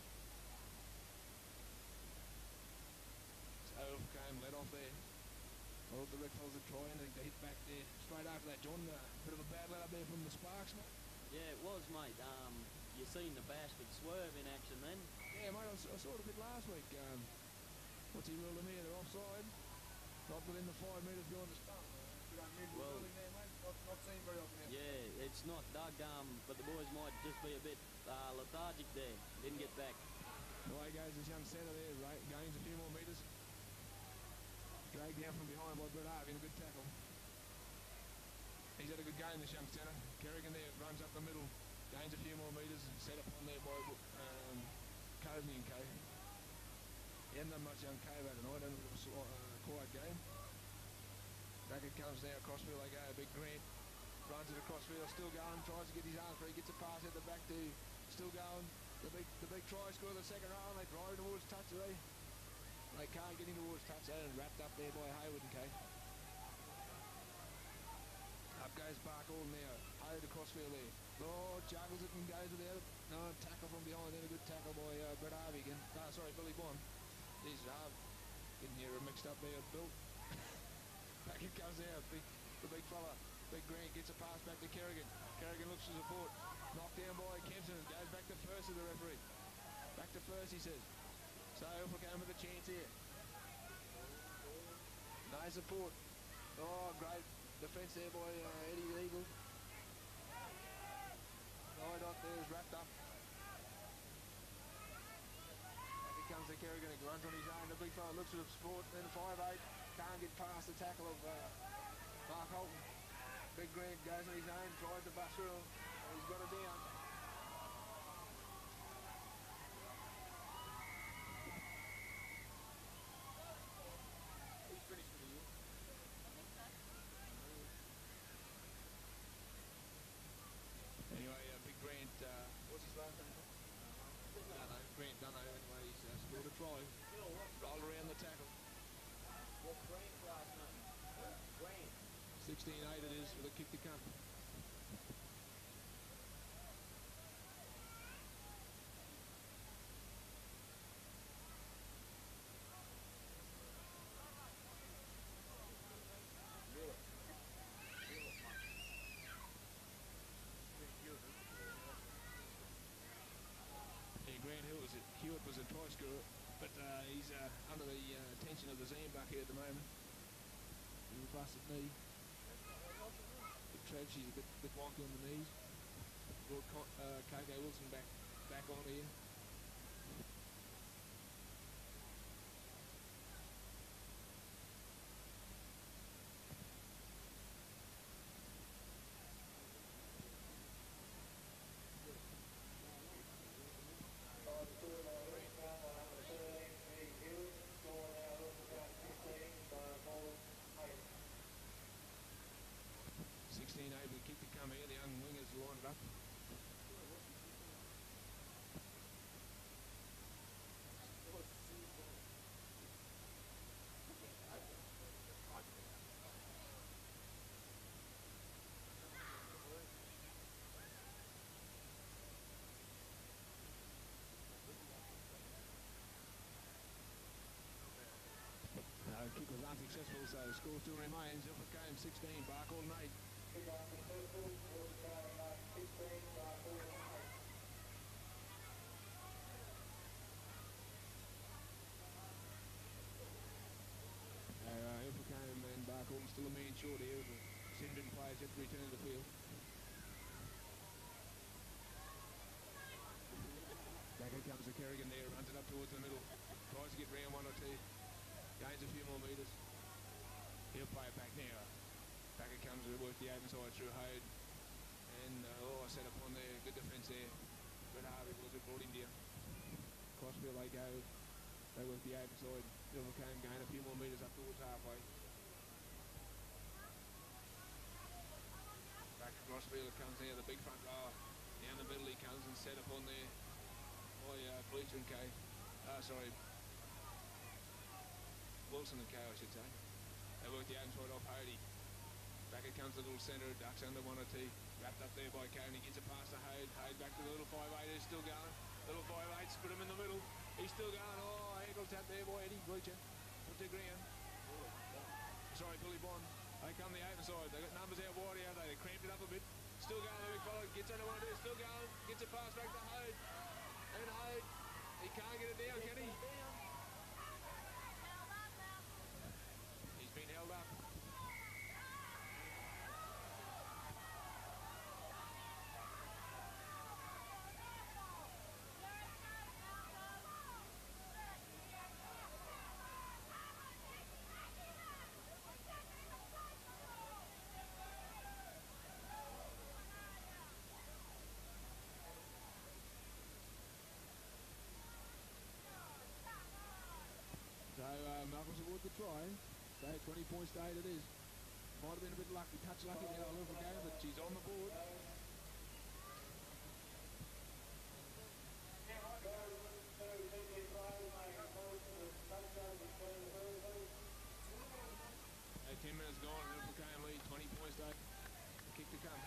So came let off there. All the red fellas are trying to hit back there. Straight after that, John. A uh, bit of a bad let up there from the Sparks, mate. Yeah, it was, mate. Um, you seen the Bashford swerve in action then? Yeah, mate. I, I saw it a bit last week. Um, what's he ruling here? They're offside. Not within the five metres behind the stump. Well, there, mate. Not, not seen very often. Out. Yeah, it's not Doug, um, but the boys might just be a bit uh, lethargic there. Didn't get back. Away goes this young centre there, right? Gains a few more metres. Dragged down from behind by Brett Harvey in a good tackle. He's had a good game, this young centre. Kerrigan there runs up the middle, gains a few more metres, set up on there by um, Coveney and Co. He hasn't done much young Cove out tonight, only a bit of a uh, quiet game. Back it comes now across field, they go, Big Grant runs it across field, still going, tries to get his arm free, gets a pass out the back to, still going, the big the big try score, the second round, they drive towards touch, they, they can't get in towards touch, and wrapped up there by Hayward and Kay. Up goes Barkall now, Hayward across field there, oh, juggles it and goes without it, no, tackle from behind, then a good tackle by uh, Brett Harvey again, no, sorry, Billy Bond. He's uh, getting here mixed up there, Bill. Back it comes out, big, the big fella, Big Grant gets a pass back to Kerrigan. Kerrigan looks for support, knocked down by Kempson, goes back to first of the referee. Back to first, he says. So Ilfracombe with a chance here. No support. Oh, great defence there by uh, Eddie the Eagle. Right up there is wrapped up. Back it comes to Kerrigan, he runs on his own. The big fella looks for the support, then five eight. Can't get past the tackle of uh, Mark Holton. Big Grant goes on his own, tries to bust through him, and he's got it down. He's finished for the year. Anyway, uh, Big Grant, uh, what's his last name? Dunno, Grant Dunno, anyway, he's uh, scored a try. Roll around the tackle. What's Grant's last name? Grant. sixteen eight it is for the kick to come. Yeah, Grant Hill was it. Hewitt was a try scorer, but uh, he's uh, under the uh, tension of the Zambuck here at the moment. He's a busted knee. Trev, she's a bit, bit wonky on the knees. Brought Con uh, K K Wilson back back on here. sixteen eight with a kick to come here. The young wingers lined it up. Uh, kick was unsuccessful, so the score still remains. Ilfracombe sixteen, Barkall eight. Uh, Ilfracombe and Barkall still a man short here. The Sindon players have to return to the field. Back it comes to Kerrigan there, runs it up towards the middle. Tries to get round one or two. gains a few more metres. He'll play it back now. Back it comes to work the open side through Hode. And uh, oh, set up on there. Good defence there. But Harvey was it brought him down. Crossfield they go. They work the open side. Ilfracombe gain a few more metres up towards halfway. Back to Crossfield it comes there. The big front row. Down the middle he comes and set up on there. By uh, Bleacher and Kay. Uh, sorry. Wilson and Kay, I should say. They work the open side off Hody. Back it comes the little centre, ducks under one or two. Wrapped up there by Kay and he gets it past the Hode. Hode back to the little five eight, still going. Little five eights, put him in the middle. He's still going. Oh, ankle tap there by Eddie Bleacher. Put to ground. Sorry, Billy Bond. They come the open side. They got numbers out wide out there. They cramped it up a bit. Still going, the big fella. Gets under one or two. Still going. Gets it past back to Hode. And Hode. He can't get it down, can he? He's been held up. So uh, Malcolm's award the try. So twenty points to eight it is. Might have been a bit lucky, touch lucky there a little game, but she's on the board. Uh, ten minutes gone, Ilfracombe lead, twenty points to eight. Kick to come.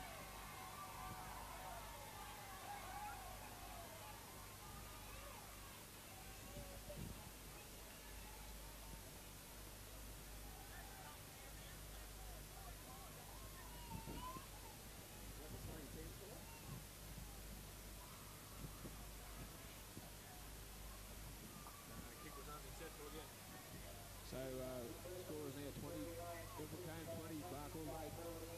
So uh, score is now twenty, Ilfracombe twenty, Barkle eight.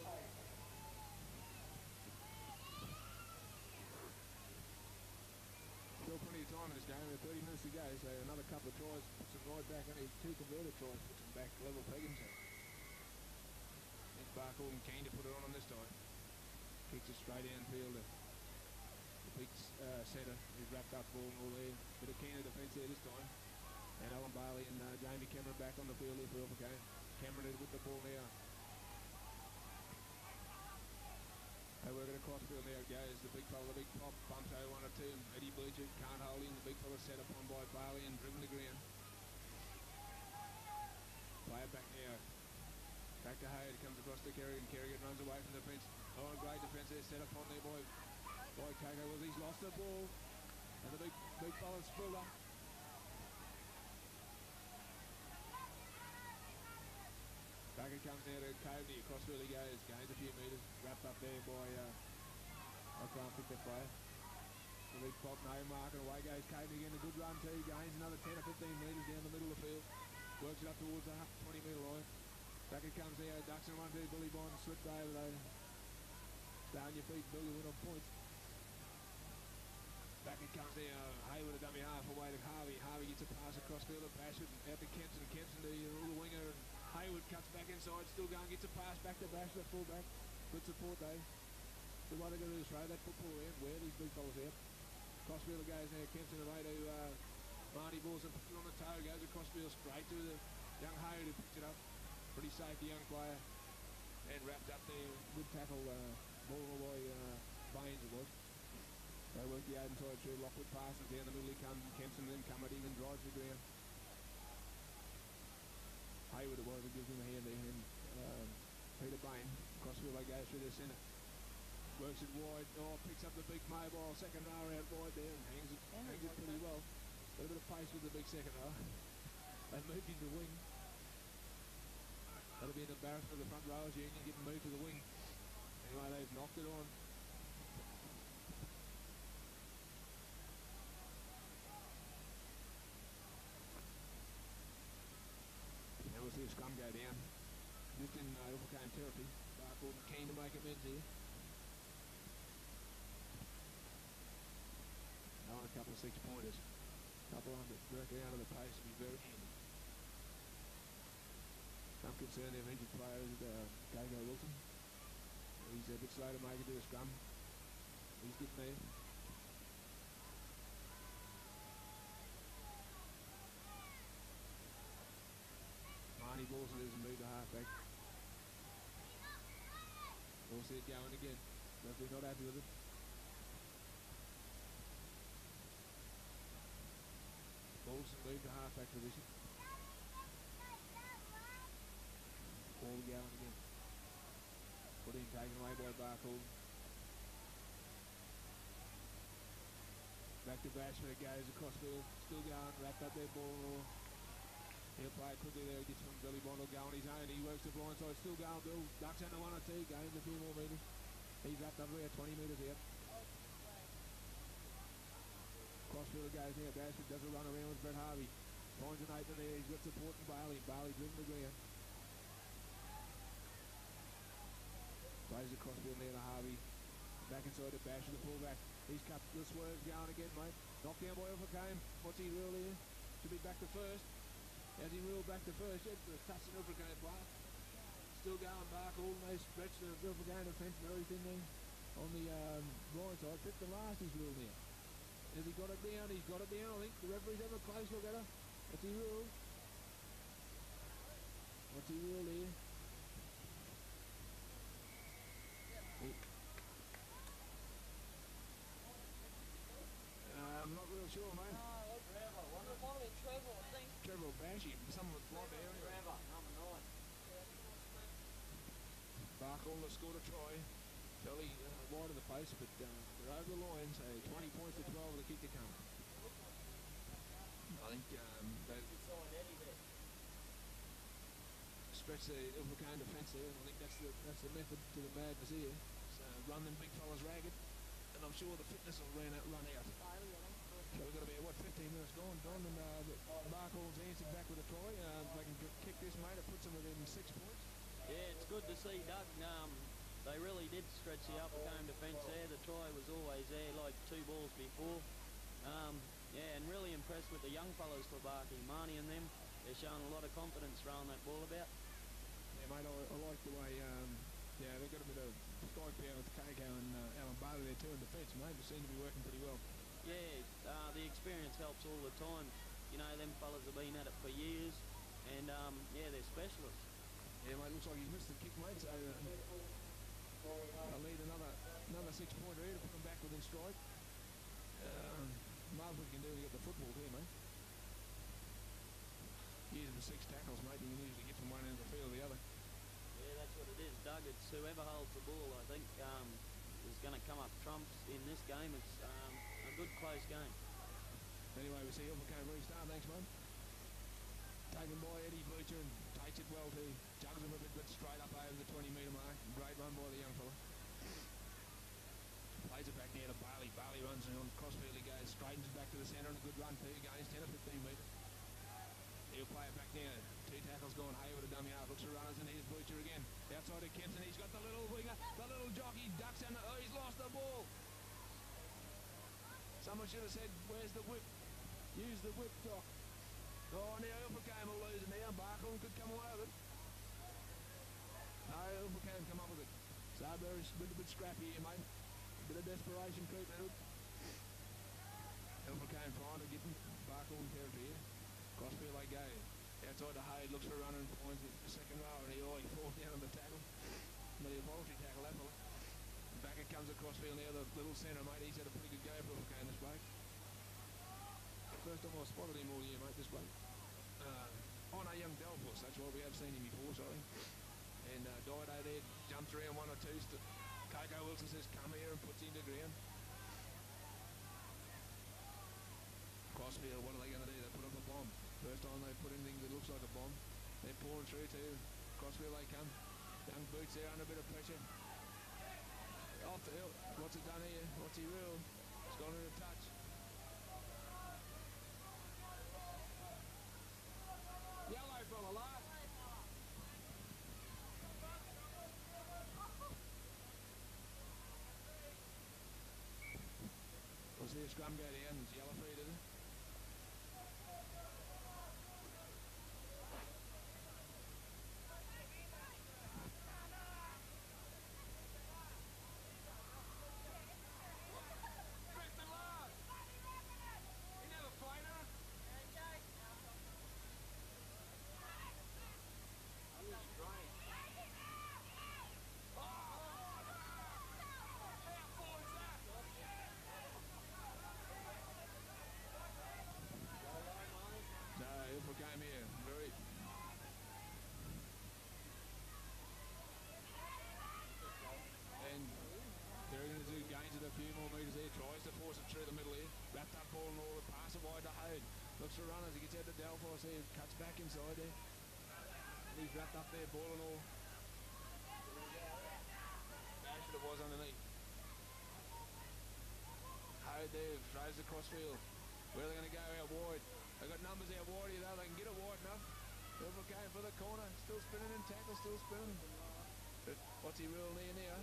Still plenty of time in this game, we have thirty minutes to go, so another couple of tries, puts them right back, only two converted tries, puts them back level pegging. So it's Barkle and keen to put it on on this time. Kicks it straight downfield. The big uh, centre is wrapped up ball and all there. Bit of keener defence there this time. And Alan Bailey and uh, Jamie Cameron back on the field here for Ilfracombe. Cameron is with the ball now. They work it across field, now it goes. The big fella, the big pop, bumps over one or two. Eddie Bleacher can't hold him. The big fella set upon by Bailey and driven to ground. Play it back now. Back to Hode, comes across to Kerrigan. Kerrigan runs away from the fence. Oh, great defence there, set upon there by, by Kako. Well, he's lost the ball. And the big, big fella spilled up. Back it comes now to Coveney, across where he goes, gains a few metres, wrapped up there by, uh, I can't pick that player. The big pop, no mark, and away goes Coveney again, a good run too, gains another ten or fifteen metres down the middle of the field, works it up towards the twenty metre line. Back it comes now, ducks in one, two, Billy Bond, slipped over though. Stay on your feet, Billy went on points. Back it comes there, Hayward a dummy half away to Harvey. Harvey gets a pass across field and Bashford out to Kempson. Kempson to the little winger and Hayward cuts back inside, still going, gets a pass back to Bashford, full back. Good support though. So what they're going to do is throw that football around, wear these big fellas out. Crossfield goes now, Kempson away to uh, Marty Balls and puts it on the toe, goes across field straight to the young Hayward who picks it up. Pretty safe, the young player. And wrapped up there, good tackle, uh, ball by uh, Baines it was. They work the open side through, Lockwood passes down the middle, he comes, and Kempson then come at him and drives the ground. Hayward it was, who gives him a hand there, and um, Peter Bain, crossfield they go through the centre. Works it wide, oh, picks up the big mobile, second row out wide there, and hangs it, hangs it pretty well. Got a bit of pace with the big second row. They moved him to wing. That'll be an embarrassment of the front rowers, Union getting moved to the wing. Anyway, they've knocked it on. Now we'll see a scrum go down. Just in uh, Ilfracombe territory. Barkle keen to make amends here. Now on a couple of six pointers. Couple under, directly out of the pace would be very handy. I'm concerned they've injured players. Uh, Gago Wilson. He's a bit slow to make it to the scrum. He's getting there. Marnie Wilson has moved to halfback. We'll see it going again. Referee not happy with it. Wilson moved to halfback position. Ball going again. Put in, taken away by Barkle. Back to Bashford, it goes across field. Still going, wrapped up their ball. He'll play it quickly there. He gets from Billy Bondle going his own. He works the blind side. Still going, Bill. Ducks under one or two. Gains a few more metres. He's wrapped up there, twenty metres out. Crossfield goes now. Bashford does a run around with Brett Harvey. Finds an open there. He's got support from Bailey. Bailey driven the ground. Plays the crossfield there to Harvey. Back inside to Bashford, the fullback. He's cut the swerve going again, mate. Knocked down by Ilfracombe. What's he rule here? Should be back to first. As he ruled back to first, yet the touch an Ilfracombe player. Still going back, all the way stretch the Ilfracombe defence very thin there on the um, right side. Fifth and last he's ruled now. Has he got it down? He's got it down, I think. The referee's having a close look at her. What's he ruled? What's he ruled here? He, uh, I'm not real sure, mate. No, Trevor. One of them be Trevor, I think. Trevor Bashy, someone with blonde hair. Trevor, number nine. Barkle scored a try. Fairly uh, wide of the post, but uh, they're over the line, so twenty points to twelve with the kick to come. I think um, they stretch the Ilfracombe defence there, and I think that's the that's the method to the madness here. So run them big fellas ragged, and I'm sure the fitness will run out. Run out. Bailey, I think. So we've got about, what, fifteen minutes gone, Don, and uh, Barkle's answered back with a try. Uh, if they can g- kick this, mate, it puts them within six points. Yeah, it's good to see, Doug. Um, they really did stretch the Ilfracombe defence there. The try was always there, like two balls before. Um, yeah, and really impressed with the young fellas for Barkey. Marnie and them, they're showing a lot of confidence throwing that ball about. Yeah, mate, I, I like the way, um, yeah, they've got a bit of strike power with Keiko and uh, Alan Bailey there too in defence, mate. They seem to be working pretty well. Yeah, uh, the experience helps all the time. You know, them fellas have been at it for years, and um, yeah, they're specialists. Yeah, mate, looks like he's missed the kick, mate, so uh, they'll need another another six-pointer here to put them back within strike. Um, Marvel can do when you get the football here, mate. Use them six tackles, mate, you can usually get from one end of the field to the other. Yeah, that's what it is, Doug. It's whoever holds the ball, I think, um, is going to come up trumps in this game. It's um, a good close game. Anyway, we see Ilfracombe restart. Thanks, mate. Taken by Eddie Butcher and takes it well too. Jugs him a bit, but straight up over the twenty metre mark. Great run by the young fella. Plays it back there to Bailey. Bailey runs on crossfield. He goes, straightens it back to the centre, and a good run too. Gains ten or fifteen metres. He'll play it back now. Two tackles gone. Hayward a dummy half. Looks for runners, and here's Butcher again. Outside of Kempson. He's got the little winger, the little jockey. Ducks under. Oh, he's lost the ball. Someone should have said, where's the whip? Use the whip, Doc. Oh, now Ilfracombe will lose it now. Barkle could come away with it. No, Ilfracombe come up with it. Sarberry's a little bit scrappy here, mate. A bit of desperation creeping in it. Ilfracombe trying to get them. Barkle in territory here. Crossfield they go. Outside the Hayde, looks for a runner and finds the second row, and he, oh, he falls down on the tackle. But he'll voluntary tackle that fella. Back it comes across field now, the little centre, mate. He's had a pretty good go for Ilfracombe, this bloke. First time I spotted him all year, mate, this bloke. Uh, oh no, young Delphus, that's why we have seen him before, sorry. And uh, Dido there, jumps around one or two. St- Coco Wilson says, come here, and puts him to ground. Crossfield, what are they going to do? They put up a bomb. First time they put anything that looks like a bomb. They're pouring through too. Crossfield they come. Young Boots there under a bit of pressure. Off the hill. What's it done here? What's he ruled? It's gone into touch. Yellow from a lot. We'll see a scrum go down. It's yellow for you, did it? Looks for runners. He gets out to Delphos here. Cuts back inside there. And he's wrapped up there, ball and all. Bash it was underneath. Howard there, throws the crossfield. Where are they going to go out wide? They've got numbers out wide here though. They can get it wide enough. Silver going for the corner. Still spinning and tackle, still spinning. But what's he real near now?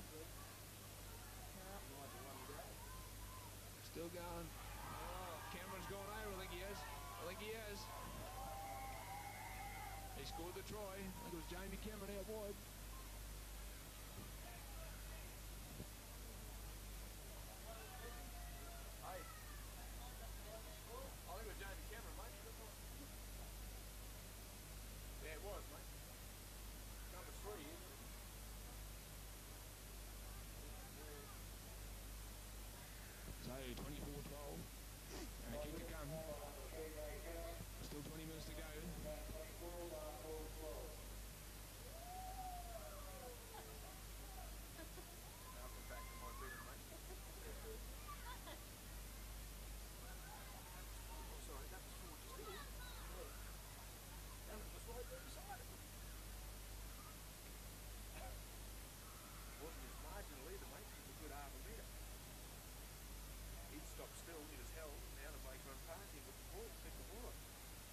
Still going. Oh, Cameron's gone over. I think he has. I think he has. He scored the try. I think it was Jamie Cameron out wide. Hey. I think it was Jamie Cameron, mate. Yeah, it was, mate. Number three, isn't it? So, twenty-four twelve. Uh, kick to come. Still twenty minutes to go. Still, it is held. Now the Blake run past him with the ball, pick the ball up.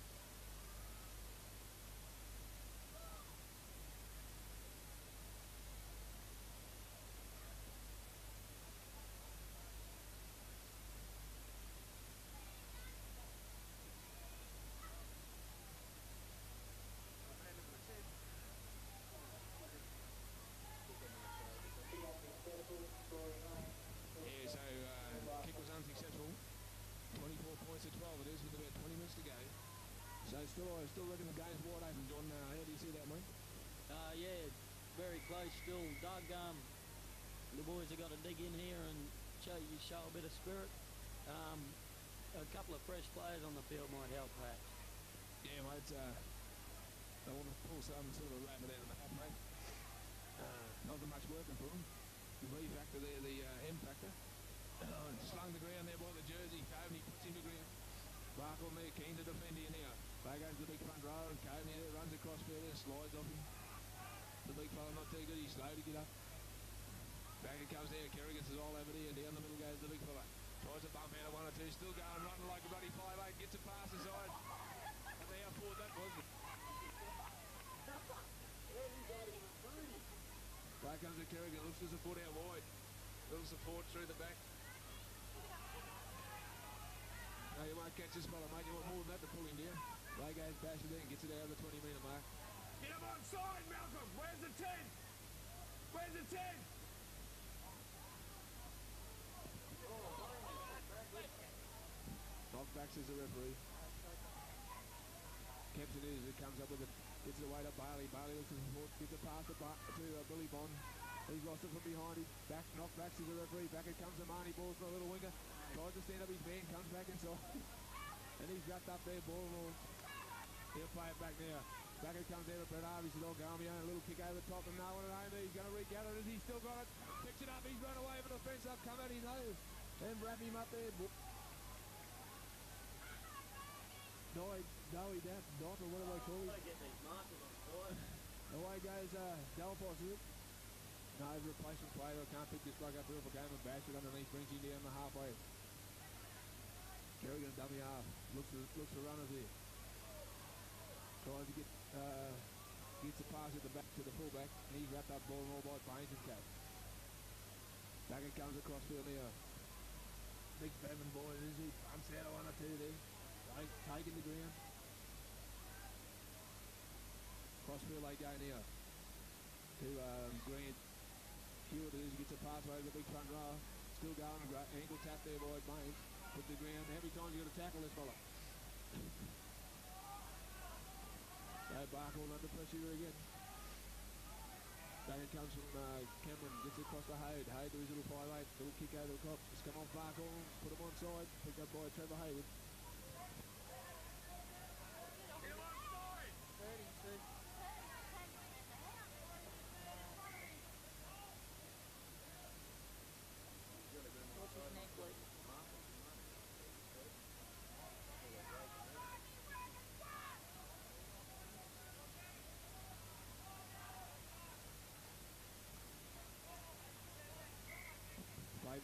Yeah, so uh, kick was unsuccessful. twenty-four points to twelve it is with about twenty minutes to go. So still, I still reckon the game's wide open, John. Uh, how do you see that, mate? Uh, yeah, very close still. Doug, um, the boys have got to dig in here and show you show a bit of spirit. Um, a couple of fresh players on the field might help, perhaps. Yeah, mate. Uh, they want to pull some sort of a rabbit out of the hat, mate. Uh, not that much working for them. The V factor there, the uh, M factor. Uh, slung the ground there by the jersey. Coveney puts him to ground. Barkle there, keen to defend here now. Back goes the big front row, and Coveney there runs across field there, slides off him. The big fella not too good, he's slow to get up. Back it comes there, Kerrigan is all over there, and down the middle goes the big fella. Tries to bump out of one or two, still going, running like a bloody five eight, gets a pass inside. I don't know how forward that was. Back comes the Kerrigan, looks to support out wide. Little support through the back. No, you won't catch this fella, mate. You want more than that to pull him down. Ray goes bashing there and gets it out of the twenty metre mark. Get him on side, Malcolm! Where's the ten? Where's the ten? Knockbacks is the referee. Kempson is, it comes up with it. Gets it away to Bailey. Bailey looks to support, gets it past to, ba to uh, Billy Bond. He's lost it from behind him. Back, knockbacks is the referee. Back it comes to Marnie. Balls for a little winger. Tries to stand up his man, comes back inside. And he's wrapped up there, ball and all. He'll play it back now. Back it comes there to Brett Harvey. He's all Garmio. A little kick over the top and no one at home. He's going to regather it. He's still got it. Picks it up. He's run away over the fence. Up, come at his nose. Then wrap him up there. Dowie, Dowie, Dot, Dot, or whatever they call him. Get these markers on board. Away goes uh, Delphos with it. No replacement player. I can't pick this bloke up here for game and bash it underneath. Brings him down the halfway. Kerrigan dummy half. Looks for, looks for runners here. Tries to get, uh, gets the pass at the back to the fullback. And he's wrapped up ball and all by Baines and Cat. Back it comes across field now. Big Bevan boy, is he? Pumps out of one or two there. Take, taking the ground. Crossfield they go now. To um, Grant. Hewitt it is, gets a pass over the big front row. Still going, ankle tap there by Baines. Put the ground. How many times you got to tackle this fella? So Barkle under pressure here again. Back it comes from uh, Cameron, gets it across to Haywood. Haywood to his little five eight, little kick over the top. Just come off Barkle, put him on side, picked up by Trevor Haywood.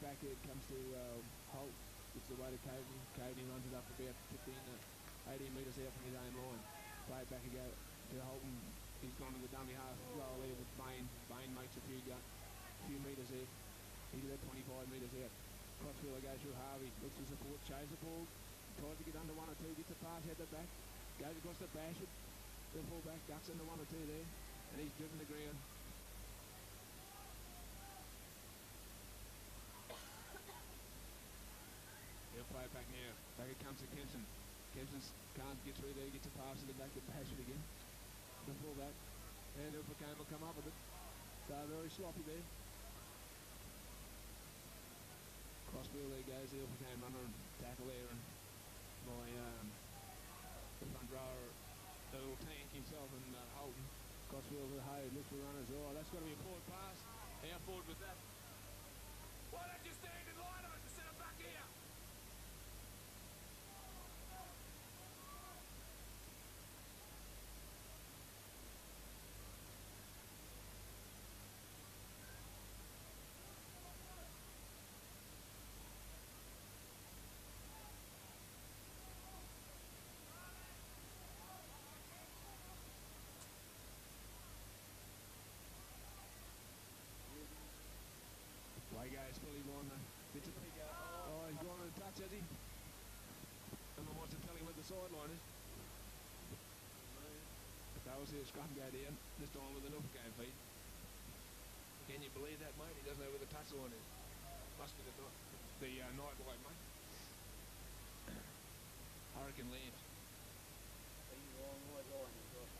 back here, it comes to uh, Holt. Gets the way to Coveney. Coveney runs it up about fifteen to eighteen metres out from his own line. Play it back again to Holton. He's gone to the dummy half roll there with Bain. Bain makes a few, gu- few metres there. He's about twenty-five metres out. Crossfielder goes through Harvey. Looks for support. Chases the ball. Tries to get under one or two. Gets a pass out the back. Goes across the Bashford. The fullback ducks into one or two there. And he's driven the ground. He'll play it back now. Back it comes to Kempson. Kempson can't get through there. Gets a pass in the back to Bashford again. The fullback. And Ilfracombe will come up with it. So very sloppy there. Crossfield there goes. Ilfracombe runner and tackle there. And by um, the front rower, the little tank himself and uh, Holton. Crossfield with Hay. Looks for runners. Oh, that's got to be a forward pass. How forward with that? Why don't you stand in line on it instead of back here? Play goes fully on. Gets a pick out. Oh, he's gone on a touch, has he? Someone wants to tell him what the sideline is. But that was the scrum go down, this time with an Ilfracombe feed. Can you believe that, mate? He doesn't know where the touch line is. Must be the, ni- the uh, night light, mate. Hurricane lamps. He's the wrong way line as well.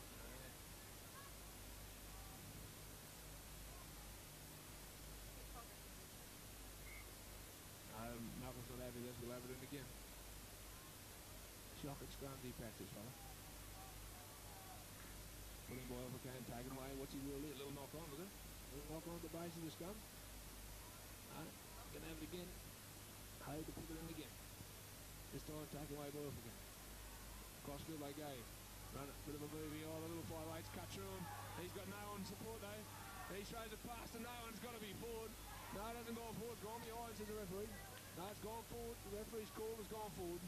Um, Malcolm's not happy with this, we'll have it in again. Shocking scrum deep patch this fella. Putting boy over Kane, taken away. What's he rule here? Little knock on, was it? Little knock on at the base of the scrum. Alright, gonna have it again. Hay to put it in again. This time taken away by Ilfracombe. Crossfield they go. Run a bit of a movie on, a little five eights cut through him. He's got no one support though. He throws it past and no one's got to be forward. No, it hasn't gone forward. Gone behind, says the referee. No, it's gone forward. The referee's call has gone forward.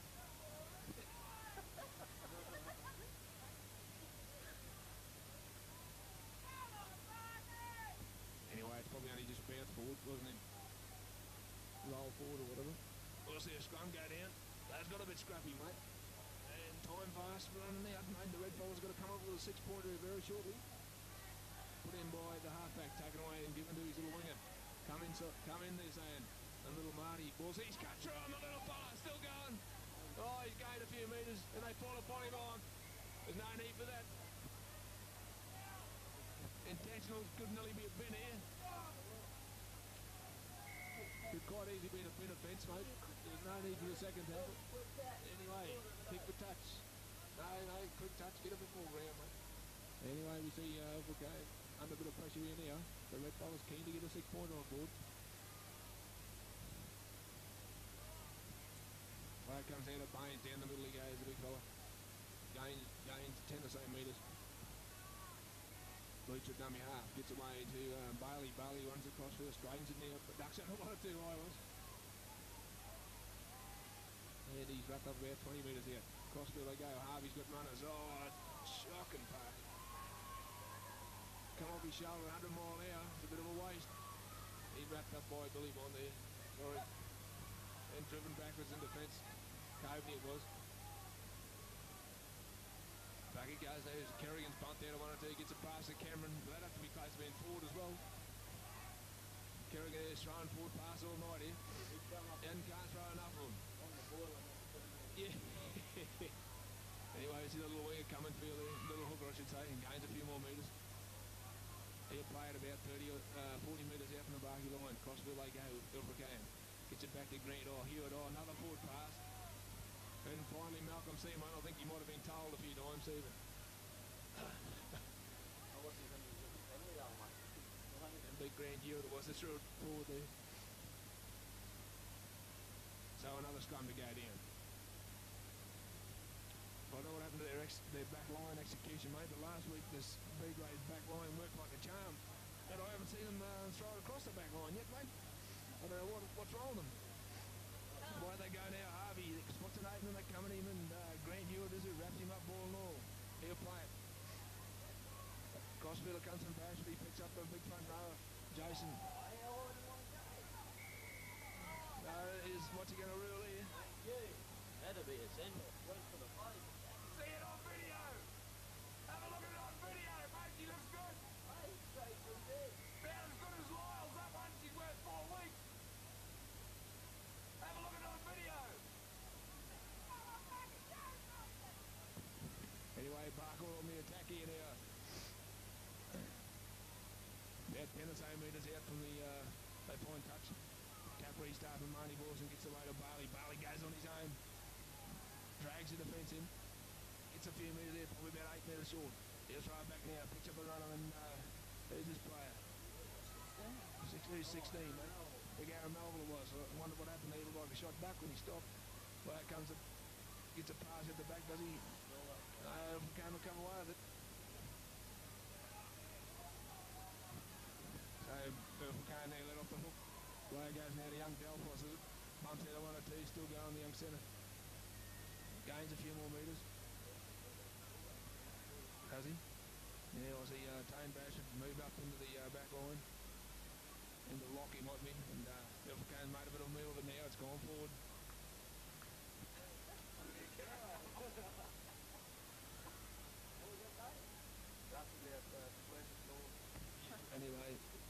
Anyway, it's probably only just bounced forward, wasn't it? Roll forward or whatever. We'll see a scrum go down. That's got a bit scrappy, mate. And time fast for running out, mate. The red fella's got to come up with a six-pointer very shortly. Put in by the halfback, taken away and given to his little winger. Come in, so, come in there, saying, and little Marty. Balls, he's cut through him, the little fella, still going. Oh, he's gained a few metres, and they fall upon him on. There's no need for that. Intentional, could nearly be a bin here. Could quite easily be a bin offence, mate. There's no need for the second tackle. Anyway, kick for touch. No, no, quick touch, get a bit more round, mate. Anyway, we see uh, Ilfracombe under a bit of pressure here now. The red fella's keen to get a six-pointer on board. Well, it comes down to Baines, down the middle he goes, the big fella. Gains, gains ten or so metres. Bleacher dummy half, gets away to um, Bailey. Bailey runs across for the straightens it now, but ducks out one or two islands. And he's wrapped up about twenty metres out. Crossfield they go, Harvey's got runners. Oh, shocking pass. Come off his shoulder, one hundred mile an hour. It's a bit of a waste. He's wrapped up by Billy Bond there. Sorry. And driven backwards in defence. Coveney it was. Back he goes there. Kerrigan's bumped out of one or two. Gets a pass to Cameron. That'd have to be close to being forward as well. Kerrigan is throwing forward pass all night here. And can't throw enough of them. Yeah. Anyway, we see the little winger coming field there. Little hooker, I should say, and gains a few more metres. He'll play it about thirty, uh, forty metres out from the Barkey line. Crossfield they go. Ilfracombe gets it back to Grant. Oh, Hewitt. Oh, another forward pass. And finally, Malcolm Seaman. I think he might have been told a few times even. And big Grant Hewitt was the short forward there. So another scrum to go down. I don't know what happened to their, ex their back line execution, mate, but last week this B-grade back line worked like a charm. And I haven't seen them uh, throw it across the back line yet, mate. I don't know what, what's wrong with them. Why they go now, Harvey spots an opening, they come at him, and uh, Grant Hewitt is who wraps him up ball and all. He'll play it. Crossfielder comes from Bashford, he picks up the big front rower, Jason. No, is what's he going to rule here? That'll be a send. Went for the play. See it on video. Have a look at it on video, mate. He looks good. About as good as Lyle's. That one, she's worth four weeks. Have a look at it on video. Anyway, Barker on the attack here now. That Pennis eight metres out from the uh, they point touch. Cap restart from Marnie Balls and gets away to Barley. Barley goes on his own. Drags the defence in. Gets a few metres there, probably about eight metres short. He'll try it back now, picks up a runner, and uh, who's this player? sixteen, sixteen, mate. Big Aaron Melville was. I wonder what happened there. He looked like a shot back when he stopped. Well, out comes a, gets a pass at the back, does he? Uh, can't recover away with it. So, Burful can't now let off the hook. Player goes now to young Delphos, is it? Bumps out of one or two, still going the young centre. Gains a few more metres. Does he? Yeah, I see uh, Tane Bashford move up into the uh, back line. Into the lock he might be. And uh, Burful Kane made a bit of a meal of it now, it's gone forward. Anyway,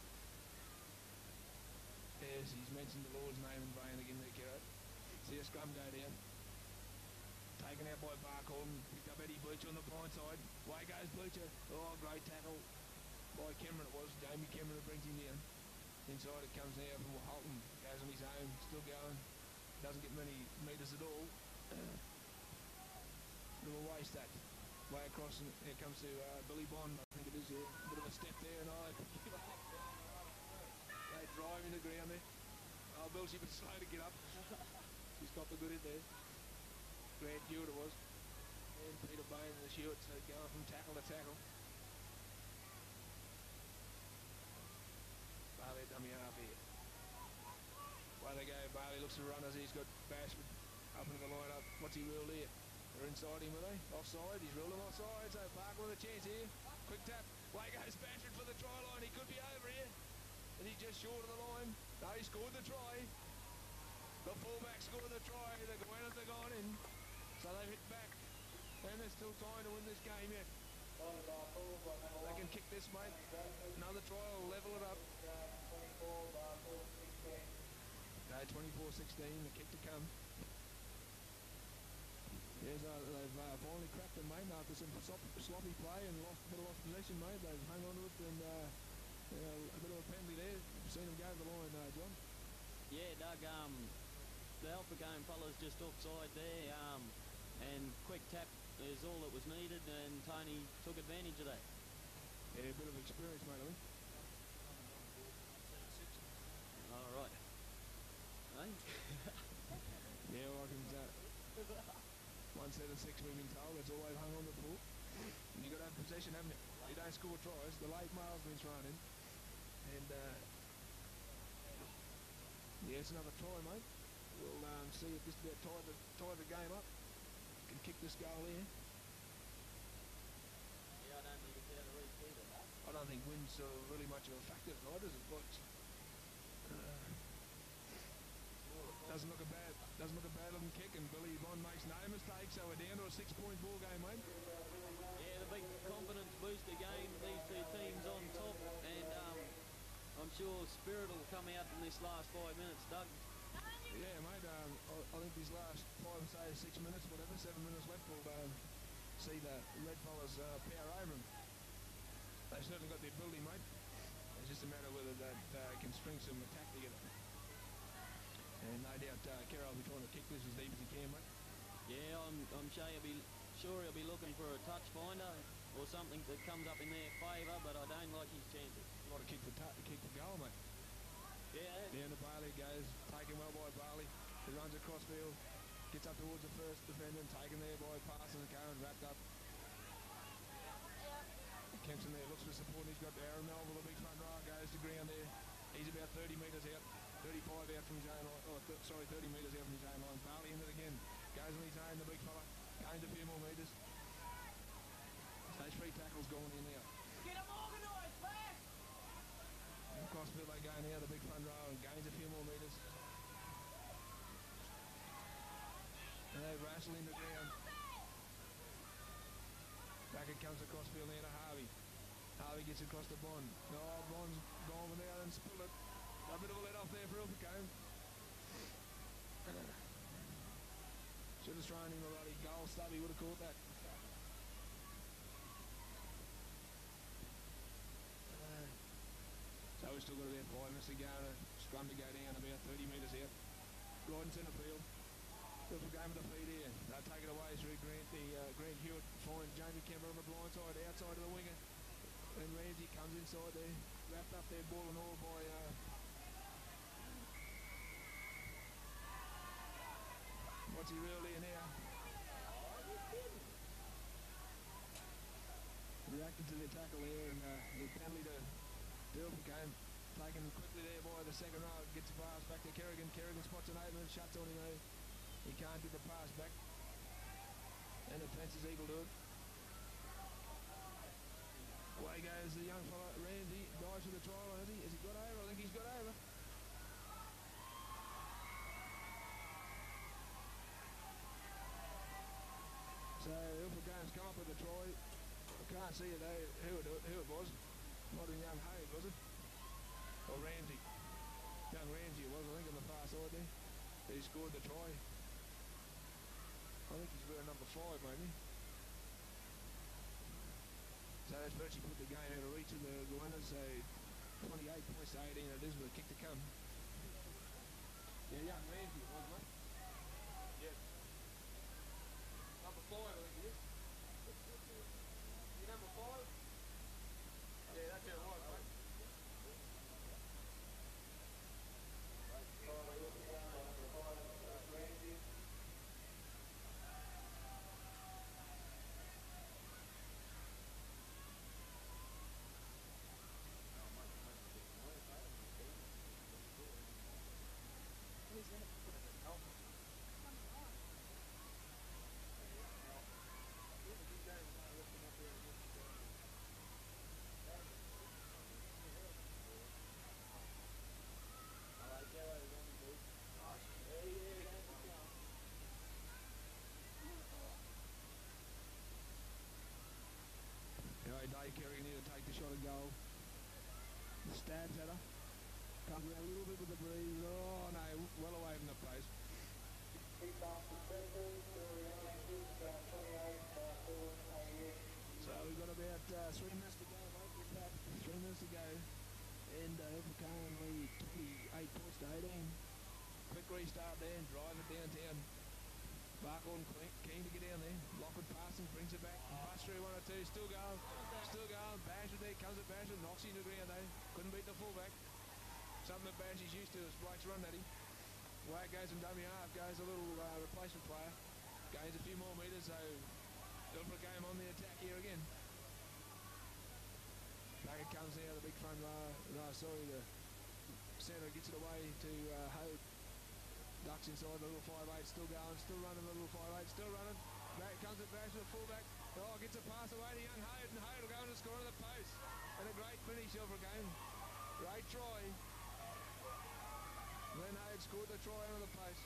yes, he's mentioned the Lord's name in vain again there, Kerro. See a scrum go down. Taken out by Barcombe, picked up Eddie Bleacher on the blind side. Way goes Bleacher. Oh, great tackle by Cameron it was. Jamie Cameron that brings him down. Inside it comes now from Holton. Goes on his own, still going. Doesn't get many metres at all. Little waste that. Way across, and it comes to uh, Billy Bond, I think it is here. A bit of a step there, and I pick him up. They drive him to the ground there. Oh, Bill's a bit slow to get up. She's got the good in there. Grant Hewitt it was. And Peter Bain and the Hewitt, so going from tackle to tackle. Barley dummy half here. Way they go, Barley looks for runners, he's got Bashford up into the line up. What's he ruled here? They're inside him, are they? Offside, he's ruled him offside, so Parker with a chance here. Quick tap, way goes Bashford for the try line, he could be over here. And he's just short of the line. No, he scored the try. The fullback scored the try, the Goannas have gone in. So they've hit back. And there's still time to win this game yet. They can kick this, mate. Another try will level it up. No, twenty-four sixteen, the kick to come. Yes, uh, they've uh, finally cracked them, mate, after some sloppy play and lost a bit of lost possession, mate. They've hung on to it and uh, you know, a bit of a penalty there. You've seen them go to the line, uh, John. Yeah, Doug, um, the Alpha Game fellas just offside there, um, and quick tap is all that was needed, and Tony took advantage of that. Yeah, a bit of experience, mate, I think. All right. Hey? Yeah, I reckon that. One set of six we've been told, that's all they've hung on the pool. And you've got to have possession, haven't you? You don't score tries, the late mail's been thrown in. And, uh, yeah, it's another try, mate. We'll um, see if this about tie the, tie the game up. Can kick this goal here. Yeah, I don't think it's out of reach either. I don't think wind's uh, really much of a factor tonight, is it, boys? Uh, doesn't look a bad, doesn't look a bad looking kick, and Billy Bond makes no mistake, so we're down to a six-point ball game, mate. Yeah, the big confidence booster game, these two teams on top, and um, I'm sure spirit will come out in this last five minutes, Doug. Yeah, mate, um, I, I think these last five, say, six minutes, whatever, seven minutes left, will um, see the red fellas uh, power over them. They've certainly got the ability, mate. It's just a matter of whether they uh, can string some attack together. And no doubt uh, Kerr will be trying to kick this as deep as he can, mate. Yeah, I'm, I'm sure he'll be sure he'll be looking for a touch finder or something that comes up in their favour, but I don't like his chances. A lot of kick for, t- kick for goal, mate. Yeah. Down to Bailey goes, taken well by Bailey. He runs across field, gets up towards the first defender, taken there by Parsons and Cohen, wrapped up. Kempson there looks for support. He's got Aaron Melville, the big front row, goes to ground there. He's about thirty metres out. thirty-five out from Jane line. Oh, th- sorry, thirty metres out from Jane line. Barley in it again. Goes on his own, the big fella. Gains a few more metres. Stage three tackles going in now. Get them organised, back! Crossfield they go now, the big front row, and gains a few more metres. And they wrestle in the ground. Back it comes across field now to Harvey. Harvey gets across the Bond. Oh, Bond's gone with there and spilled it. A bit of a let off there for Ilfracombe. Should have thrown him a bloody goal. Stubby would have caught that. Uh, so we've still got about five minutes to go. And a scrum to go down about thirty metres out. Right in centre field. Ilfracombe with the feed here. They'll take it away through Grant. The uh, Grant Hewitt finds Jamie Kemper on the blind side, outside of the winger. And Ramsey comes inside there, wrapped up there, ball and all by uh, what's he really in here? Reacted to the tackle there, and uh, the penalty to Ilfracombe. Taken quickly there by the second row, gets the pass back to Kerrigan. Kerrigan spots an opening, shuts on him there. He can't get the pass back. And the fence is equal to it. Away goes the young fella, Ramsey, dives for the try line, has he? Has he got over? I think he's got over. So Ilfracombe's come up with a try. I can't see it though, who it, who it was. Not in young Hayes, was it? Or Ramsey. Young Ramsey it was, I think, on the far side there. He scored the try. I think he's wearing number five, maybe. So that's virtually put the game out of reach of the Goannas. So twenty-eight points to eighteen, it is with a kick to come. Yeah, young Ramsey it was, mate. Yeah. Number five, I think he is. You number five? Yeah, that's it, right, mate. Dave Kerrigan here to take the shot and goal. Stabs at her. Comes around a little bit with the breeze. Oh no, well away from the post. So we've got about uh, three minutes to go, mate. With that, three minutes to go. And uh, Ilfracombe lead twenty-eight points to eighteen. Quick restart there and drive it downtown. Barclaw keen to get down there. Lockwood passing, brings it back. Pass through one or two, still going. Still going. Basher there, comes at Basher, knocks him to the ground though. Couldn't beat the fullback. Something that Basher's used to is Blake's run at him. Away it goes from dummy half, goes a little uh, replacement player. Gains a few more metres, so Ilfracombe on the attack here again. Back it comes now, the big front row. No, sorry, the centre gets it away to uh, Hope. Ducks inside the little five eight, still going, still running the little five eight, still running. Back comes it back to the fullback. Oh, gets a pass away to young Hayden. Hayden will go in and score on the post. And a great finish Ilfracombe. Great try. Glenn Hayden scored the try on the post.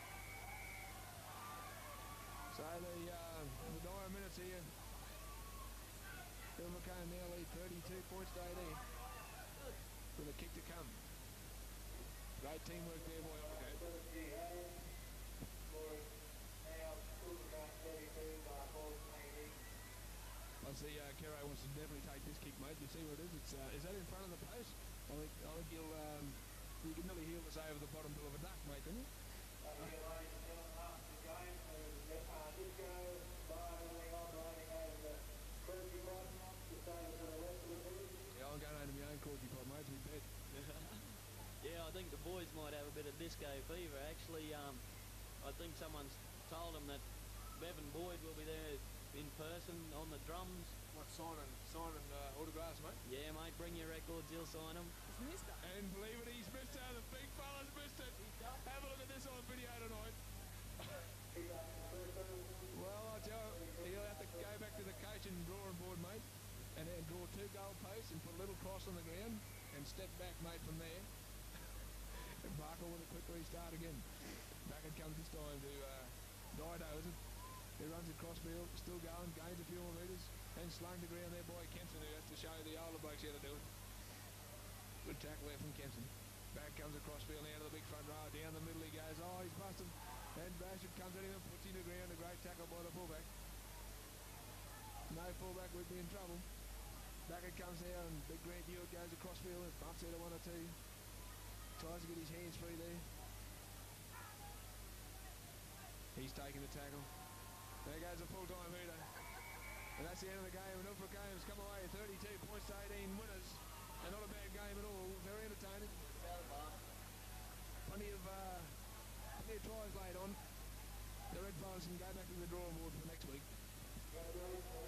So the, uh, the nine minutes here. Ilfracombe now lead thirty-two points to eighteen. With a kick to come. Great teamwork there by Ilfracombe. I see uh, Kero wants to definitely take this kick, mate. You see what it is? It's uh, is that in front of the post? I think I think you'll um, you can nearly hear this over the bottom bill of a duck, mate, can you? Yeah, I'm going home to my own corky pot, mate, to be bed. Yeah, I think the boys might have a bit of disco fever. Actually, um, I think someone's told them that Bevan Boyd will be there in person on the drums What, signing, signing uh, autographs, mate? Yeah, mate, bring your records, he'll sign them. It's Mister. And believe it, he's missed out. The big fella's missed it. Have a look at this on video tonight. Well, I tell you, he'll have to go back to the coaching drawing board, mate, and then draw two goal posts and put a little cross on the ground and step back, mate, from there. And Barker with a quick restart again. Back it comes this time to uh, Dido, is it? He runs across field, still going, gains a few more metres, and slung to ground there by Kempson, who has to show the older blokes how to do it. Good tackle there from Kempson. Back comes across field now to the big front row. Down the middle he goes. Oh, he's busted. And Basham comes at him and puts him to ground. A great tackle by the fullback. No fullback would be in trouble. Back it comes now and big Grant Hewitt goes across field and bumps out of one or two. Tries to get his hands free there. He's taking the tackle. There goes a full-time hooter. And that's the end of the game. And Norfolk Games come away thirty-two points to eighteen winners. And not a bad game at all. Very entertaining. Plenty of, uh, plenty of tries laid on. The Red Bullets can go back to the drawing board for next week.